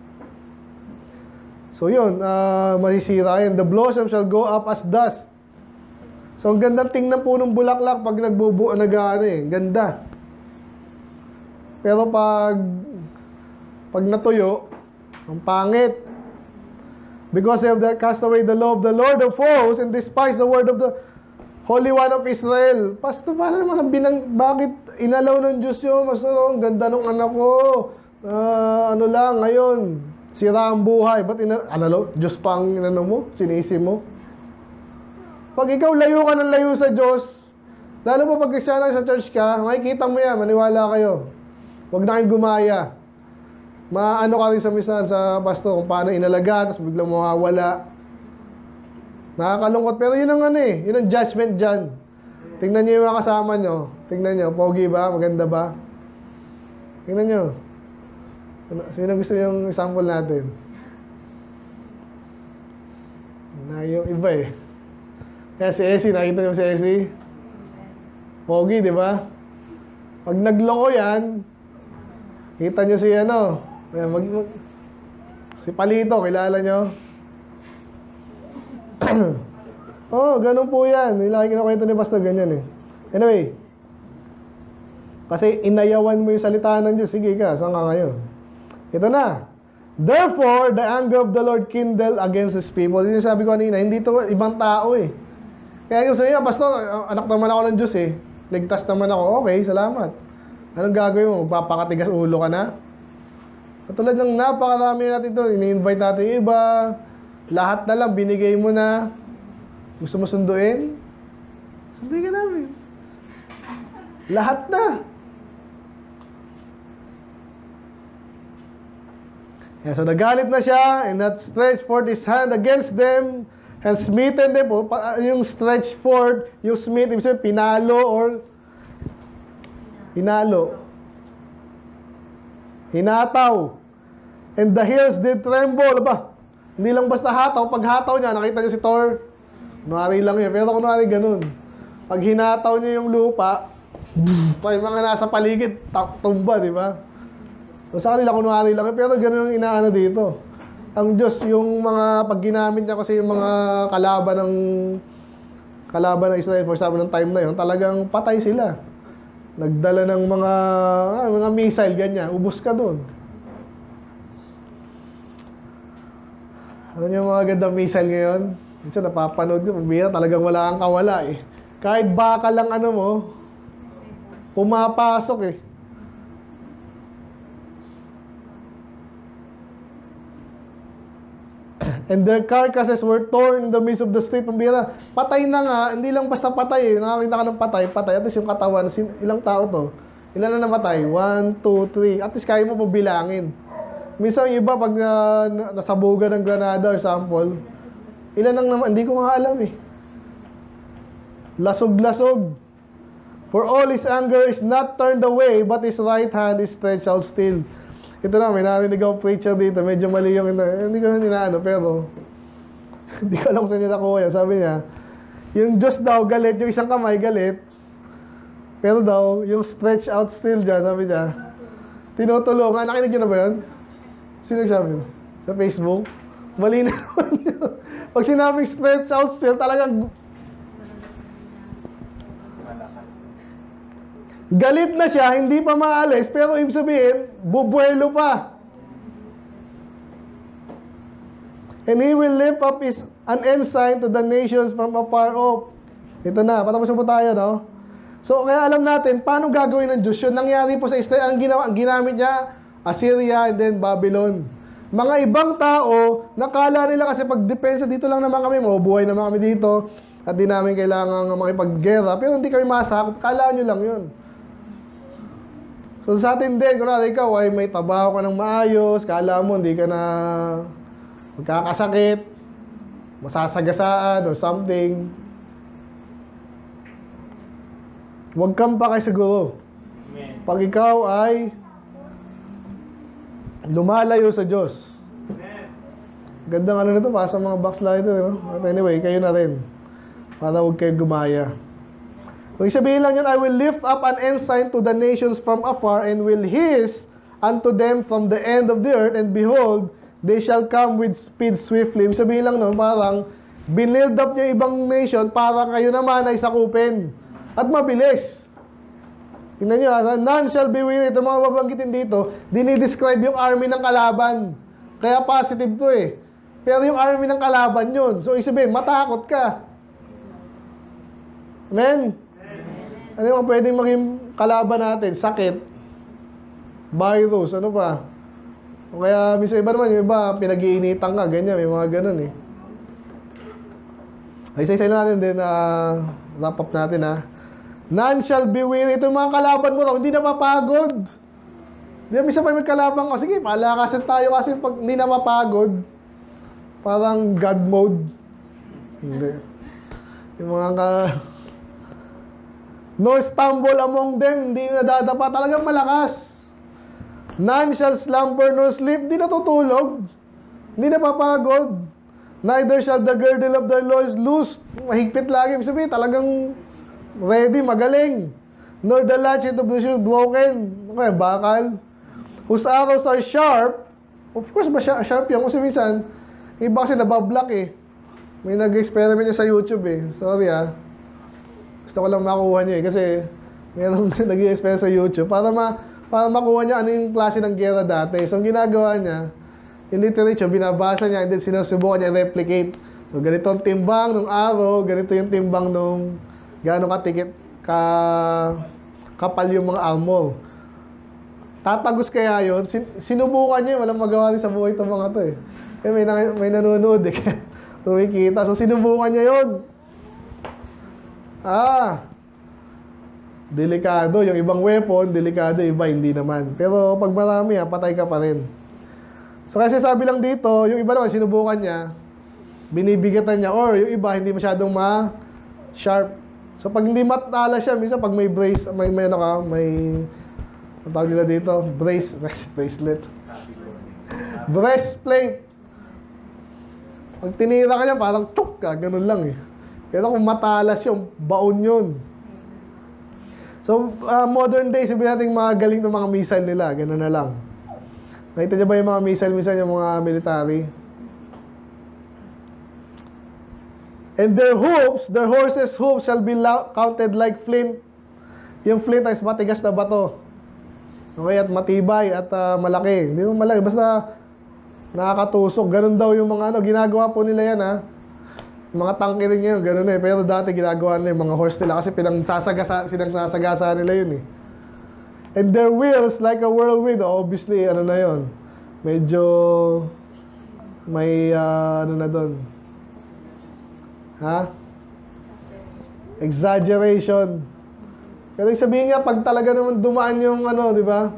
[SPEAKER 2] So yun, uh, masisira yun. The blossom shall go up as dust. So ang ganda tingnan po ng bulaklak pag nagbubuo, nag-ano eh, ganda. Pero pag pag natuyo, ang pangit. Because they have cast away the law of the Lord of hosts and despise the word of the Holy One of Israel. Pastor, paano naman ang binang, bakit inalaw ng Diyos yun? Pastor, ang ganda ng anak ko. Uh, ano lang, ngayon, Sira ang buhay. Ba't ina, ano, Diyos pa ang inano mo? Sinisi mo? Pag ikaw layo ka ng layo sa Diyos, lalo pa pag Kristiyano sa church ka, makikita mo yan, maniwala kayo. Huwag na kayong gumaya. Maano ka rin sa misan sa pastor kung paano inalaga, tapos biglang mawawala. Nakakalungkot. Pero yun ang ano eh, yun ang judgment dyan. Tingnan nyo yung mga kasama nyo. Tingnan nyo, pogi ba? Maganda ba? Tingnan nyo. Sino gusto yung sample natin? Na yung iba eh. Kaya si Essie, nakita nyo si Essie? Pogi, di ba? Pag nagloko yan, kita nyo si ano, mag, mag, si Palito, kilala nyo? Oh, ganun po yan. Lagi kinakwento ni Pastor, ganyan eh. Anyway, kasi inayawan mo yung salita ng Diyos. Sige ka, saan ka ngayon? Ito na. Therefore, the anger of the Lord kindled against His people. Yun yung sabi ko kanina, hindi ito ibang tao eh. Kaya gusto niya, Pastor, anak naman ako ng Diyos eh. Ligtas naman ako. Okay, salamat. Anong gagawin mo? Magpapakatigas ulo ka na? Katulad ng napakarami natin ito, ini-invite natin yung iba. Lahat na lang, binigay mo na. Gusto mo sunduin? Sunduin ka namin. Lahat na. Yeah, so nagalit na siya, and that stretched forth his hand against them, and smitten them. Yung stretched forth, yung smith, ibig sabihin, pinalo or pinalo. Hinataw. And the hills did tremble. Ba? Hindi lang basta hataw. Pag hataw niya, nakita niyo si Thor. Kunwari lang yun. Pero kunwari ganun. Pag hinataw niya yung lupa, pa yung mga nasa paligid, tumba, di ba? So sa kanila, kunwari lang yun. Pero ganun ang inaano dito. Ang Diyos, yung mga, pag ginamit niya kasi yung mga kalaban ng kalaban ng Israel, for example, ng time na yun, talagang patay sila. Nagdala ng mga ah, mga missile, ganyan. Ubus ka doon. Ano yung mga gandang missile ngayon? Minsan napapanood ko, mabira, talagang wala kang kawala eh. Kahit baka lang ano mo, pumapasok eh. And their carcasses were torn in the midst of the street. Pambira, patay na nga, hindi lang basta patay eh. Nakakita ka ng patay, patay. At least yung katawan, ilang tao to? Ilan na namatay? One, two, three. At least kaya mo pabilangin. Minsan yung iba, pag uh, nasabugan ng granada or sample, ilan lang naman, hindi ko nga alam eh. Lasog-lasog. For all his anger is not turned away, but his right hand is stretched out still. Ito na, may narinig ako preacher dito. Medyo mali yung ito. Hindi ko na inaano, pero hindi ko alam kung saan niya nakuha yan. Sabi niya, yung Diyos daw galit, yung isang kamay galit, pero daw, yung stretch out still dyan, sabi niya, tinutulungan. Nakinig niyo na ba yun? Sino nagsabi yun? Sa Facebook? Mali na naman yun. Pag sinabing stretch out still, talagang galit na siya, hindi pa maalis, pero ibig sabihin, bubuelo pa. And he will lift up his an ensign to the nations from afar off. Ito na, patapos na po tayo, no? So, kaya alam natin, paano gagawin ng Diyos yun? Nangyari po sa Israel, ang, ginawa, ang ginamit niya, Assyria and then Babylon. Mga ibang tao, nakala nila kasi pag depensa, dito lang naman kami, mabubuhay naman kami dito, at di namin kailangan makipaggera, pero hindi kami masakop, kala nyo lang yun. So sa atin din, kung natin ikaw ay may trabaho ka ng maayos, kala mo hindi ka na magkakasakit, masasagasaan or something, huwag kang pa kay siguro. Pag ikaw ay lumalayo sa Diyos. Gandang ano nito, pa sa mga backslider, no? But anyway, kayo na rin. Para huwag kayo gumaya. Kung sabihin lang yun, I will lift up an ensign to the nations from afar and will hiss unto them from the end of the earth, and behold, they shall come with speed swiftly. Ibig sabihin lang nun, parang binild up niya ibang nation para kayo naman ay sakupin. At mabilis. Tingnan nyo, ha? None shall be weary. Ito mga babanggitin dito, dinidescribe yung army ng kalaban. Kaya positive to eh. Pero yung army ng kalaban yun. So, ibig sabihin, matakot ka. Amen? Ano yung pwedeng maging kalaban natin? Sakit, virus, ano pa? O kaya, minsan iba naman, yung iba, pinag-iinitan ka, ganyan, may mga ganun eh. Ay, isa-isa natin din, uh, wrap up natin ha. None shall be weary. Ito yung mga kalaban mo raw, hindi na mapagod. Di ba, minsan pa may kalaban ko, sige, palakasan tayo kasi pag hindi na mapagod. Parang God mode. Hindi. Yung mga ka... No stumble among them, hindi nadadapa. Talagang malakas. None shall slumber nor sleep. Hindi natutulog. Hindi napapagod. Neither shall the girdle of the Lord loose. Mahigpit lagi. Sabi, talagang ready, magaling. Nor the latchet of the shoe broken. Okay, bakal. Whose arrows are sharp. Of course, ba sharp yan? Kasi minsan, iba kasi nabablock eh. May nag-experiment sa YouTube eh. Sorry ah. Gusto ko lang makuha niya eh. Kasi, mayroong nag-experiment sa YouTube. Para, ma para makuha niya ano yung klase ng gera dati. So, ang ginagawa niya, yung literature, binabasa niya, and then sinusubukan niya replicate. So, ganito ang timbang ng arrow, ganito yung timbang nung gaano katikit, ka, kapal yung mga armor. Tatagos kaya yun? Sin sinubukan niya, walang magawa rin sa buhay itong mga to eh. Eh may, na may nanonood eh, kumikita. So, sinubukan niya yun. Ah, delikado. Yung ibang weapon, delikado. Iba, hindi naman. Pero pag marami, ha, patay ka pa rin. So kasi sabi lang dito, yung iba naman sinubukan niya, binibigatan niya, or yung iba hindi masyadong ma-sharp. So pag hindi matala siya, minsan pag may brace, may, may ano ka, may, ang tawag nila dito, brace, bracelet. Breastplate. Pag tinira ka niya, parang tuk ka, ganun lang eh. Pero kung matalas yung baon yun. So, uh, modern days, sabihin natin mga galing ng mga missile nila, ganun na lang. Nakita niyo ba yung mga missile minsan yung mga military? And their hooves, their horses' hooves shall be counted like flint. Yung flint ay matigas na bato. Okay, at matibay at uh, malaki. Hindi mo malaki, basta nakakatusok. Ganun daw yung mga ano, ginagawa po nila yan ha. Yung mga tanke rin yun, ganun eh. Pero dati ginagawa nila yung mga horse nila kasi pinangsasagasa, sinagsasagasa nila yun eh. And their wheels like a whirlwind. Obviously, ano na yon, medyo may uh, ano na doon, ha? Exaggeration. Pero yung sabihin niya, pag talaga naman dumaan yung ano, di ba?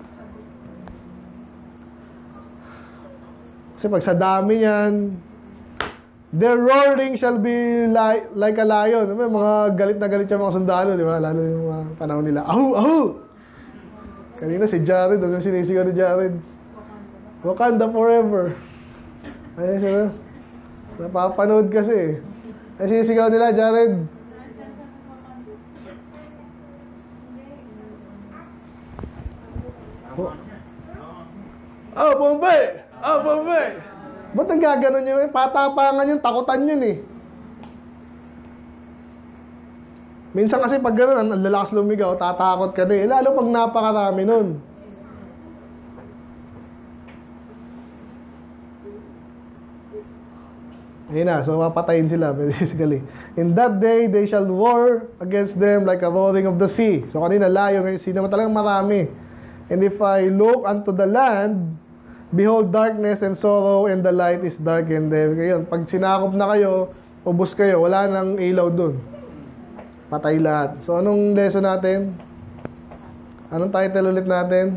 [SPEAKER 2] Kasi pag sa dami yan, their roaring shall be like, like a lion. May mga galit na galit yung mga sundalo, di ba? Lalo yung mga panahon nila. Ahu! Ahu! Kanina si Jared, doon sinisigaw ni Jared. Wakanda forever. Ay, sila. Napapanood kasi. Ay, sinisigaw nila, Jared. Oh, oh Bombay! Oh, Bombay! Ba't ang gaganon yun? Patapangan yun, takutan yun eh. Minsan kasi pag gano'n, ang lalakas lumigaw, tatakot ka din. Eh, lalo pag napakarami nun. Ayun na, so papatayin sila, basically. In that day, they shall roar against them like a roaring of the sea. So kanina, layo, ngayon, sea naman talagang marami. And if I look unto the land, behold darkness and sorrow, and the light is darkened there. Ngayon, pag sinakop na kayo, ubos kayo, wala nang ilaw dun. Patay lahat. So, anong lesson natin? Anong title ulit natin?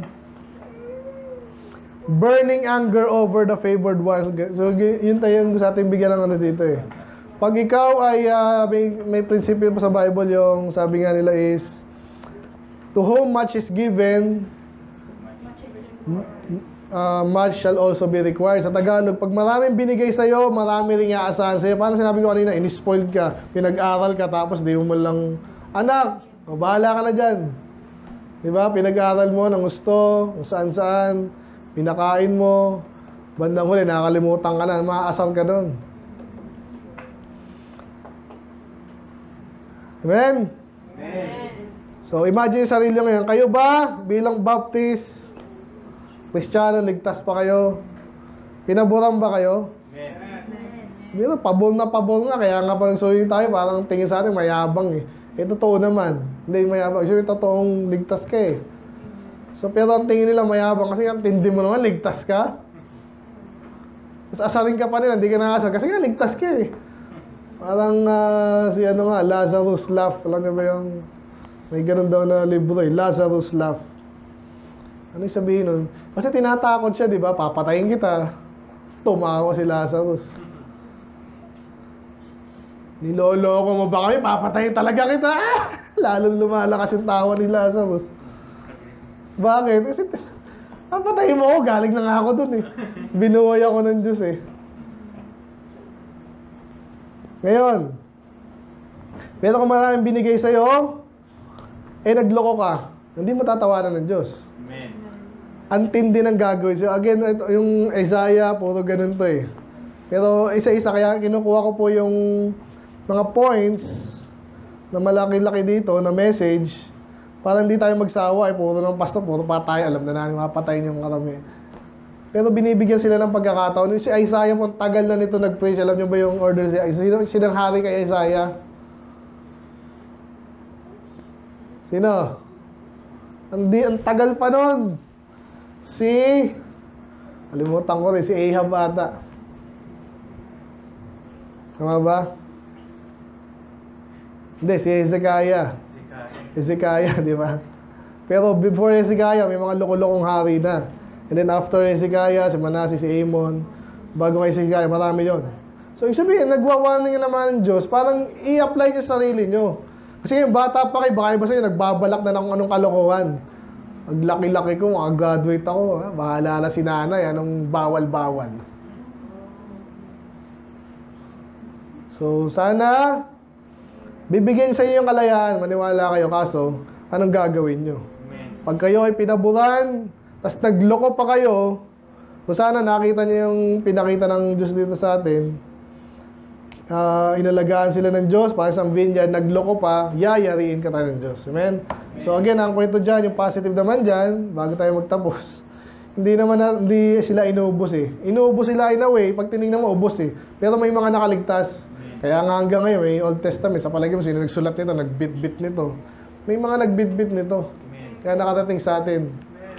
[SPEAKER 2] Burning anger over the favored ones. So, yun tayo yung sa ating bigyan ng ano dito eh. Pag ikaw ay uh, may, may prinsipyo pa sa Bible, yung sabi nga nila is, to whom much is given, uh, much shall also be required. Sa Tagalog, pag maraming binigay sa'yo, marami rin iaasahan sa'yo. Paano sinabi ko kanina, in-spoiled ka, pinag-aral ka, tapos di mo lang, anak, o, bahala ka na dyan. Diba? Pinag-aral mo ng gusto, kung saan-saan, pinakain mo, bandang huli, nakakalimutan ka na, maaasar ka doon. Amen? Amen. So, imagine yung sarili ngayon. Kayo ba, bilang Baptist, Kristiyano, ligtas pa kayo? Pinaburan ba kayo? Amen. Pabor na pabor nga, kaya nga parang sulit tayo, parang tingin sa atin, mayabang eh. Eh, totoo naman. Hindi mayabang. So, yung totoong ligtas ka eh. So, pero ang tingin nila mayabang kasi ang tindi mo naman, ligtas ka. Tapos asarin ka pa nila, hindi ka nakasal kasi nga ligtas ka eh. Parang uh, si ano nga, Lazarus Laugh. Alam niyo ba yung, may ganun daw na libro eh, Lazarus Laugh. Ano yung sabihin nun? Kasi tinatakot siya, di ba? Papatayin kita. Tumawa si Lazarus. Niloloko mo ba kami? Papatayin talaga kita. Lalong lumalakas yung tawa ni Lazarus. Bakit? Kasi papatayin mo ako, galing lang ako dun eh. Binuhay ako ng Diyos eh. Ngayon, pero kung maraming binigay sa'yo, eh nagloko ka, hindi mo tatawanan ng Diyos.
[SPEAKER 3] Amen.
[SPEAKER 2] Ang tindi ng gagawin. So again, ito, yung Isaiah, puro ganun to eh. Pero isa-isa, kaya kinukuha ko po yung mga points na malaki-laki dito, na message, para hindi tayo magsawa, eh, puro ng pastor, puro patay, alam na natin, mapatayin yung karami. Pero binibigyan sila ng pagkakataon. Si Isaiah po, tagal na nito nag-preach. Alam niyo ba yung order si Isaiah? Sino sinang hari kay Isaiah? Sino? Hindi, ang tagal pa nun. Si, kalimutan ko rin, si Ahab ata. Tama ba? Hindi, si Hezekiah. Hezekiah, di ba? Pero before Hezekiah, may mga loko-lokong hari na. And then after Hezekiah, si Manasseh, si Amon, bago kay Hezekiah, marami yon. So, ibig sabihin, nagwawarning naman ng Diyos, parang i-apply nyo sa sarili nyo. Kasi yung bata pa kayo, baka iba sa'yo, nagbabalak na ng anong kalokohan. Maglaki-laki ko, makagraduate ako, ha? Bahala na si nanay, anong bawal-bawal. So, sana, bibigyan sa inyo yung kalayaan, maniwala kayo, kaso, anong gagawin nyo? Pag kayo ay pinaburan, tapos nagloko pa kayo, so sana nakita niyo yung pinakita ng Diyos dito sa atin. Uh, inalagaan sila ng Diyos para sa vineyard, nagloko pa, yayariin ka tayo ng Diyos. Amen? So again, ang kwento dyan, yung positive naman dyan, bago tayo magtapos, hindi naman na, hindi sila inuubos eh. Inuubos sila in a way, pag tinignan mo, ubos eh. Pero may mga nakaligtas. Kaya nga hanggang ngayon, may Old Testament, sa palagi mo, sino nagsulat nito, nagbit-bit nito. May mga nagbit-bit nito. Kaya nakatating sa atin.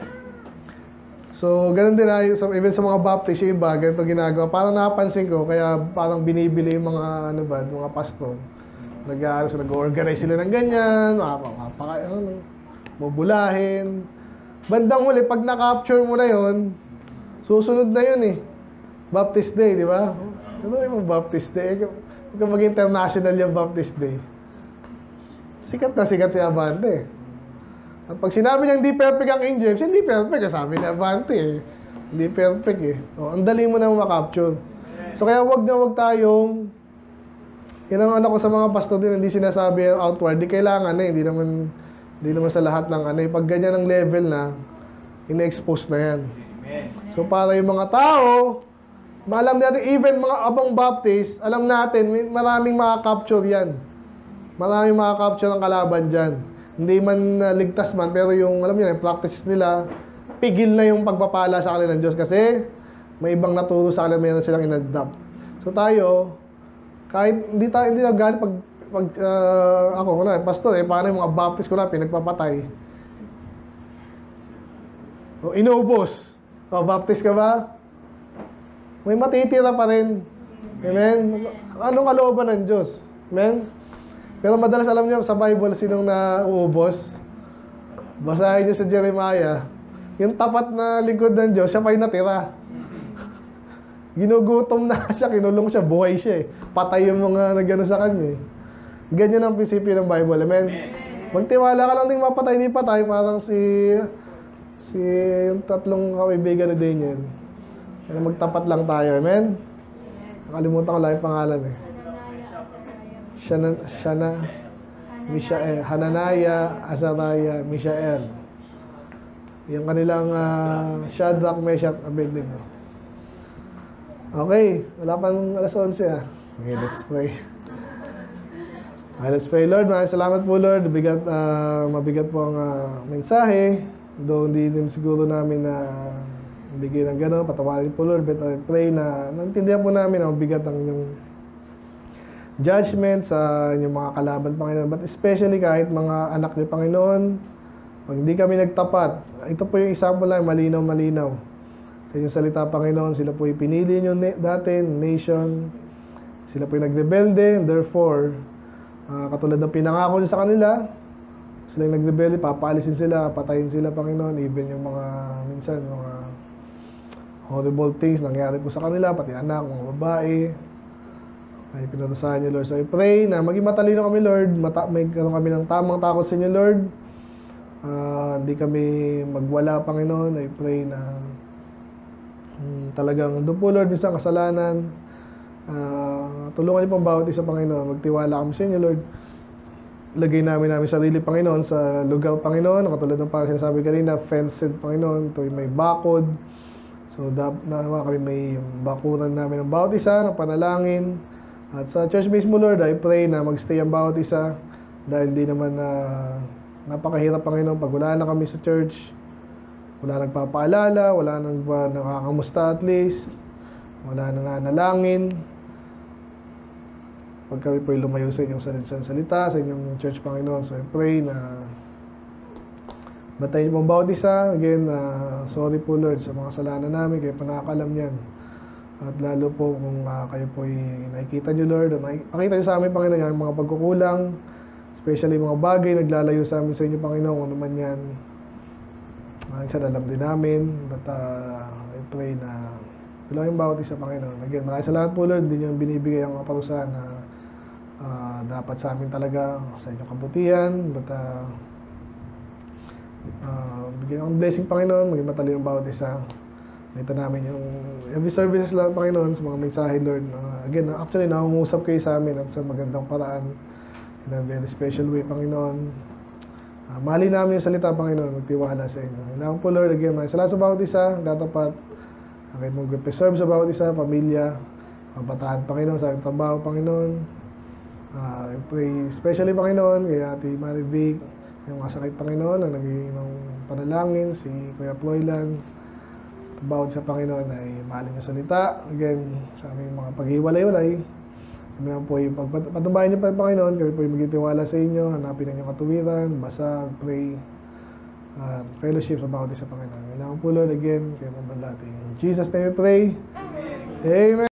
[SPEAKER 2] So, ganun din ay, even sa mga Baptist, yung iba, ganito ginagawa. Parang napansin ko, kaya parang binibili yung mga, ano ba, mga pastor. Nag-aaral, so, nag-organize sila ng ganyan, mapaka, ano, mabulahin. Bandang huli, pag na-capture mo na yon, susunod na yun eh. Baptist Day, di ba? Ano yung Baptist Day? Kung mag-international yung Baptist Day. Sikat na sikat si Abante. Pag sinabi niya hindi perfect ang King James, hindi perfect. Sabi ni Abante eh. Hindi perfect eh. O, ang dali mo na makapture. So kaya wag na wag tayong, yun ang ano ko sa mga pastor din, hindi sinasabi outward. Di kailangan eh. Hindi naman, hindi naman sa lahat ng ano. Pag ganyan ang level na, ina-expose na yan. So para yung mga tao, maalam natin, even mga abang Baptist, alam natin, may maraming makakapture yan. Maraming makakapture ang kalaban dyan. Hindi man uh, ligtas man, pero yung, alam niyo, yung practices nila, pigil na yung pagpapala sa kanila ng Diyos kasi may ibang naturo sa kanila, mayroon silang in-adapt. So tayo, kahit hindi tayo, hindi na galit pag, pag uh, ako, wala, pastor, eh, paano yung mga Baptist ko na, pinagpapatay? O, inuubos. O, Baptist ka ba? May matitira pa rin. Amen? Anong kalooban ng Diyos? Amen? Pero madalas alam niyo sa Bible, sinong nauubos? Basahin niyo sa Jeremiah. Yung tapat na lingkod ng Diyos, siya pa yung natira. Ginugutom na siya, kinulong siya, buhay siya eh. Patay yung mga nagano sa kanya eh. Ganyan ang prinsipyo ng Bible. Amen? Magtiwala ka lang din mapatay, hindi patay. Parang si, si yung tatlong kaibigan ni Daniel. Kaya magtapat lang tayo. Amen? Nakalimutan ko lang yung pangalan eh. Shana, Shana, Mishael, Hananiah, Azariah, Mishael. Yung kanilang uh, Shadrach, Meshach, Abednego. Okay, wala pang alas onse ah. Okay, let's pray. Okay, let's pray. Lord, maraming salamat po Lord. Bigat, uh, mabigat po ang uh, mensahe. Though hindi din siguro namin na uh, bigyan ng gano'n. Patawarin po Lord. But I pray na naintindihan po namin na mabigat ang yung judgment sa inyong mga kalaban, Panginoon. But especially kahit mga anak niyo, Panginoon, Pag hindi kami nagtapat, ito po yung example lang, malinaw-malinaw. Sa inyong salita, Panginoon, sila po yung pinili nyo dati, nation. Sila po yung nagrebelde, therefore, uh, katulad ng pinangako nyo sa kanila, sila yung nagrebelde, papaalisin sila, patayin sila, Panginoon, even yung mga, minsan, mga horrible things nangyari po sa kanila, pati anak, mga babae, ay pinatusahan nyo, Lord. So I pray na maging matalino kami, Lord, Mata may kami ng tamang takot sa inyo, Lord. Uh, hindi kami magwala, Panginoon. I pray na um, talagang doon po, Lord, minsan kasalanan. Uh, tulungan niyo pong bawat isa, Panginoon. Magtiwala kami sa inyo, Lord. Lagay namin namin sarili, Panginoon, sa lugar, Panginoon. Katulad ng parang sinasabi kanina, fenced, Panginoon. Ito may bakod. So, nawa kami may bakuran namin ng bawat isa, ng panalangin. At sa church mismo, Lord, I pray na magstay ang bawat isa dahil di naman na uh, napakahirap, Panginoon, pag wala na kami sa church, wala nagpapaalala, wala nang uh, nakakamusta at least, wala nang nanalangin. Pag kami po'y lumayo sa inyong salita, sa inyong church, Panginoon, so I pray na batayin mo ang bawat isa. Again, uh, sorry po, Lord, sa mga kasalanan namin, kayo pa nakakalam yan. At lalo po kung uh, kayo po ay nakikita nyo, Lord, at nakikita nyo sa amin, Panginoon, yung mga pagkukulang, especially mga bagay naglalayo sa amin sa inyo, Panginoon, kung naman yan. Minsan alam din namin, but uh, I pray na tulungan yung bawat isa, Panginoon. Again, maraming salamat po, Lord, hindi nyo binibigay ang kaparusahan na uh, dapat sa amin talaga, sa inyong kabutihan, but uh, uh, bigyan ng blessing, Panginoon, maging matalino yung bawat isa. Ito namin yung every services lang, Panginoon, sa mga mensahe, Lord. Uh, again, actually, nakungusap kayo sa amin at sa magandang paraan. In a very special way, Panginoon. Uh, mahalin namin yung salita, Panginoon. Magtiwala sa inyo. Kailangan po, Lord, again, salamat sa bawat isa, datapat. Okay, mag-preserve sa bawat isa, pamilya, kabataan, Panginoon, sa aming trabaho, Panginoon. Uh, I pray especially, Panginoon, kay Ate Marivic, yung mga sakit, Panginoon, ang naging ng panalangin, si Kuya Ploylan. Bawat sa Panginoon ay mahalin yung salita. Again, sa aming mga paghiwalay-walay, kami naman po yung pagpatumbayan niyo pa, Panginoon. Kami po yung magtitiwala sa inyo, hanapin ang inyong katuwiran, basa, pray, at uh, fellowship sa bawat isa, Panginoon. Kailangan po, Lord, again, kayo po malating. In Jesus' name we pray. Amen. Amen.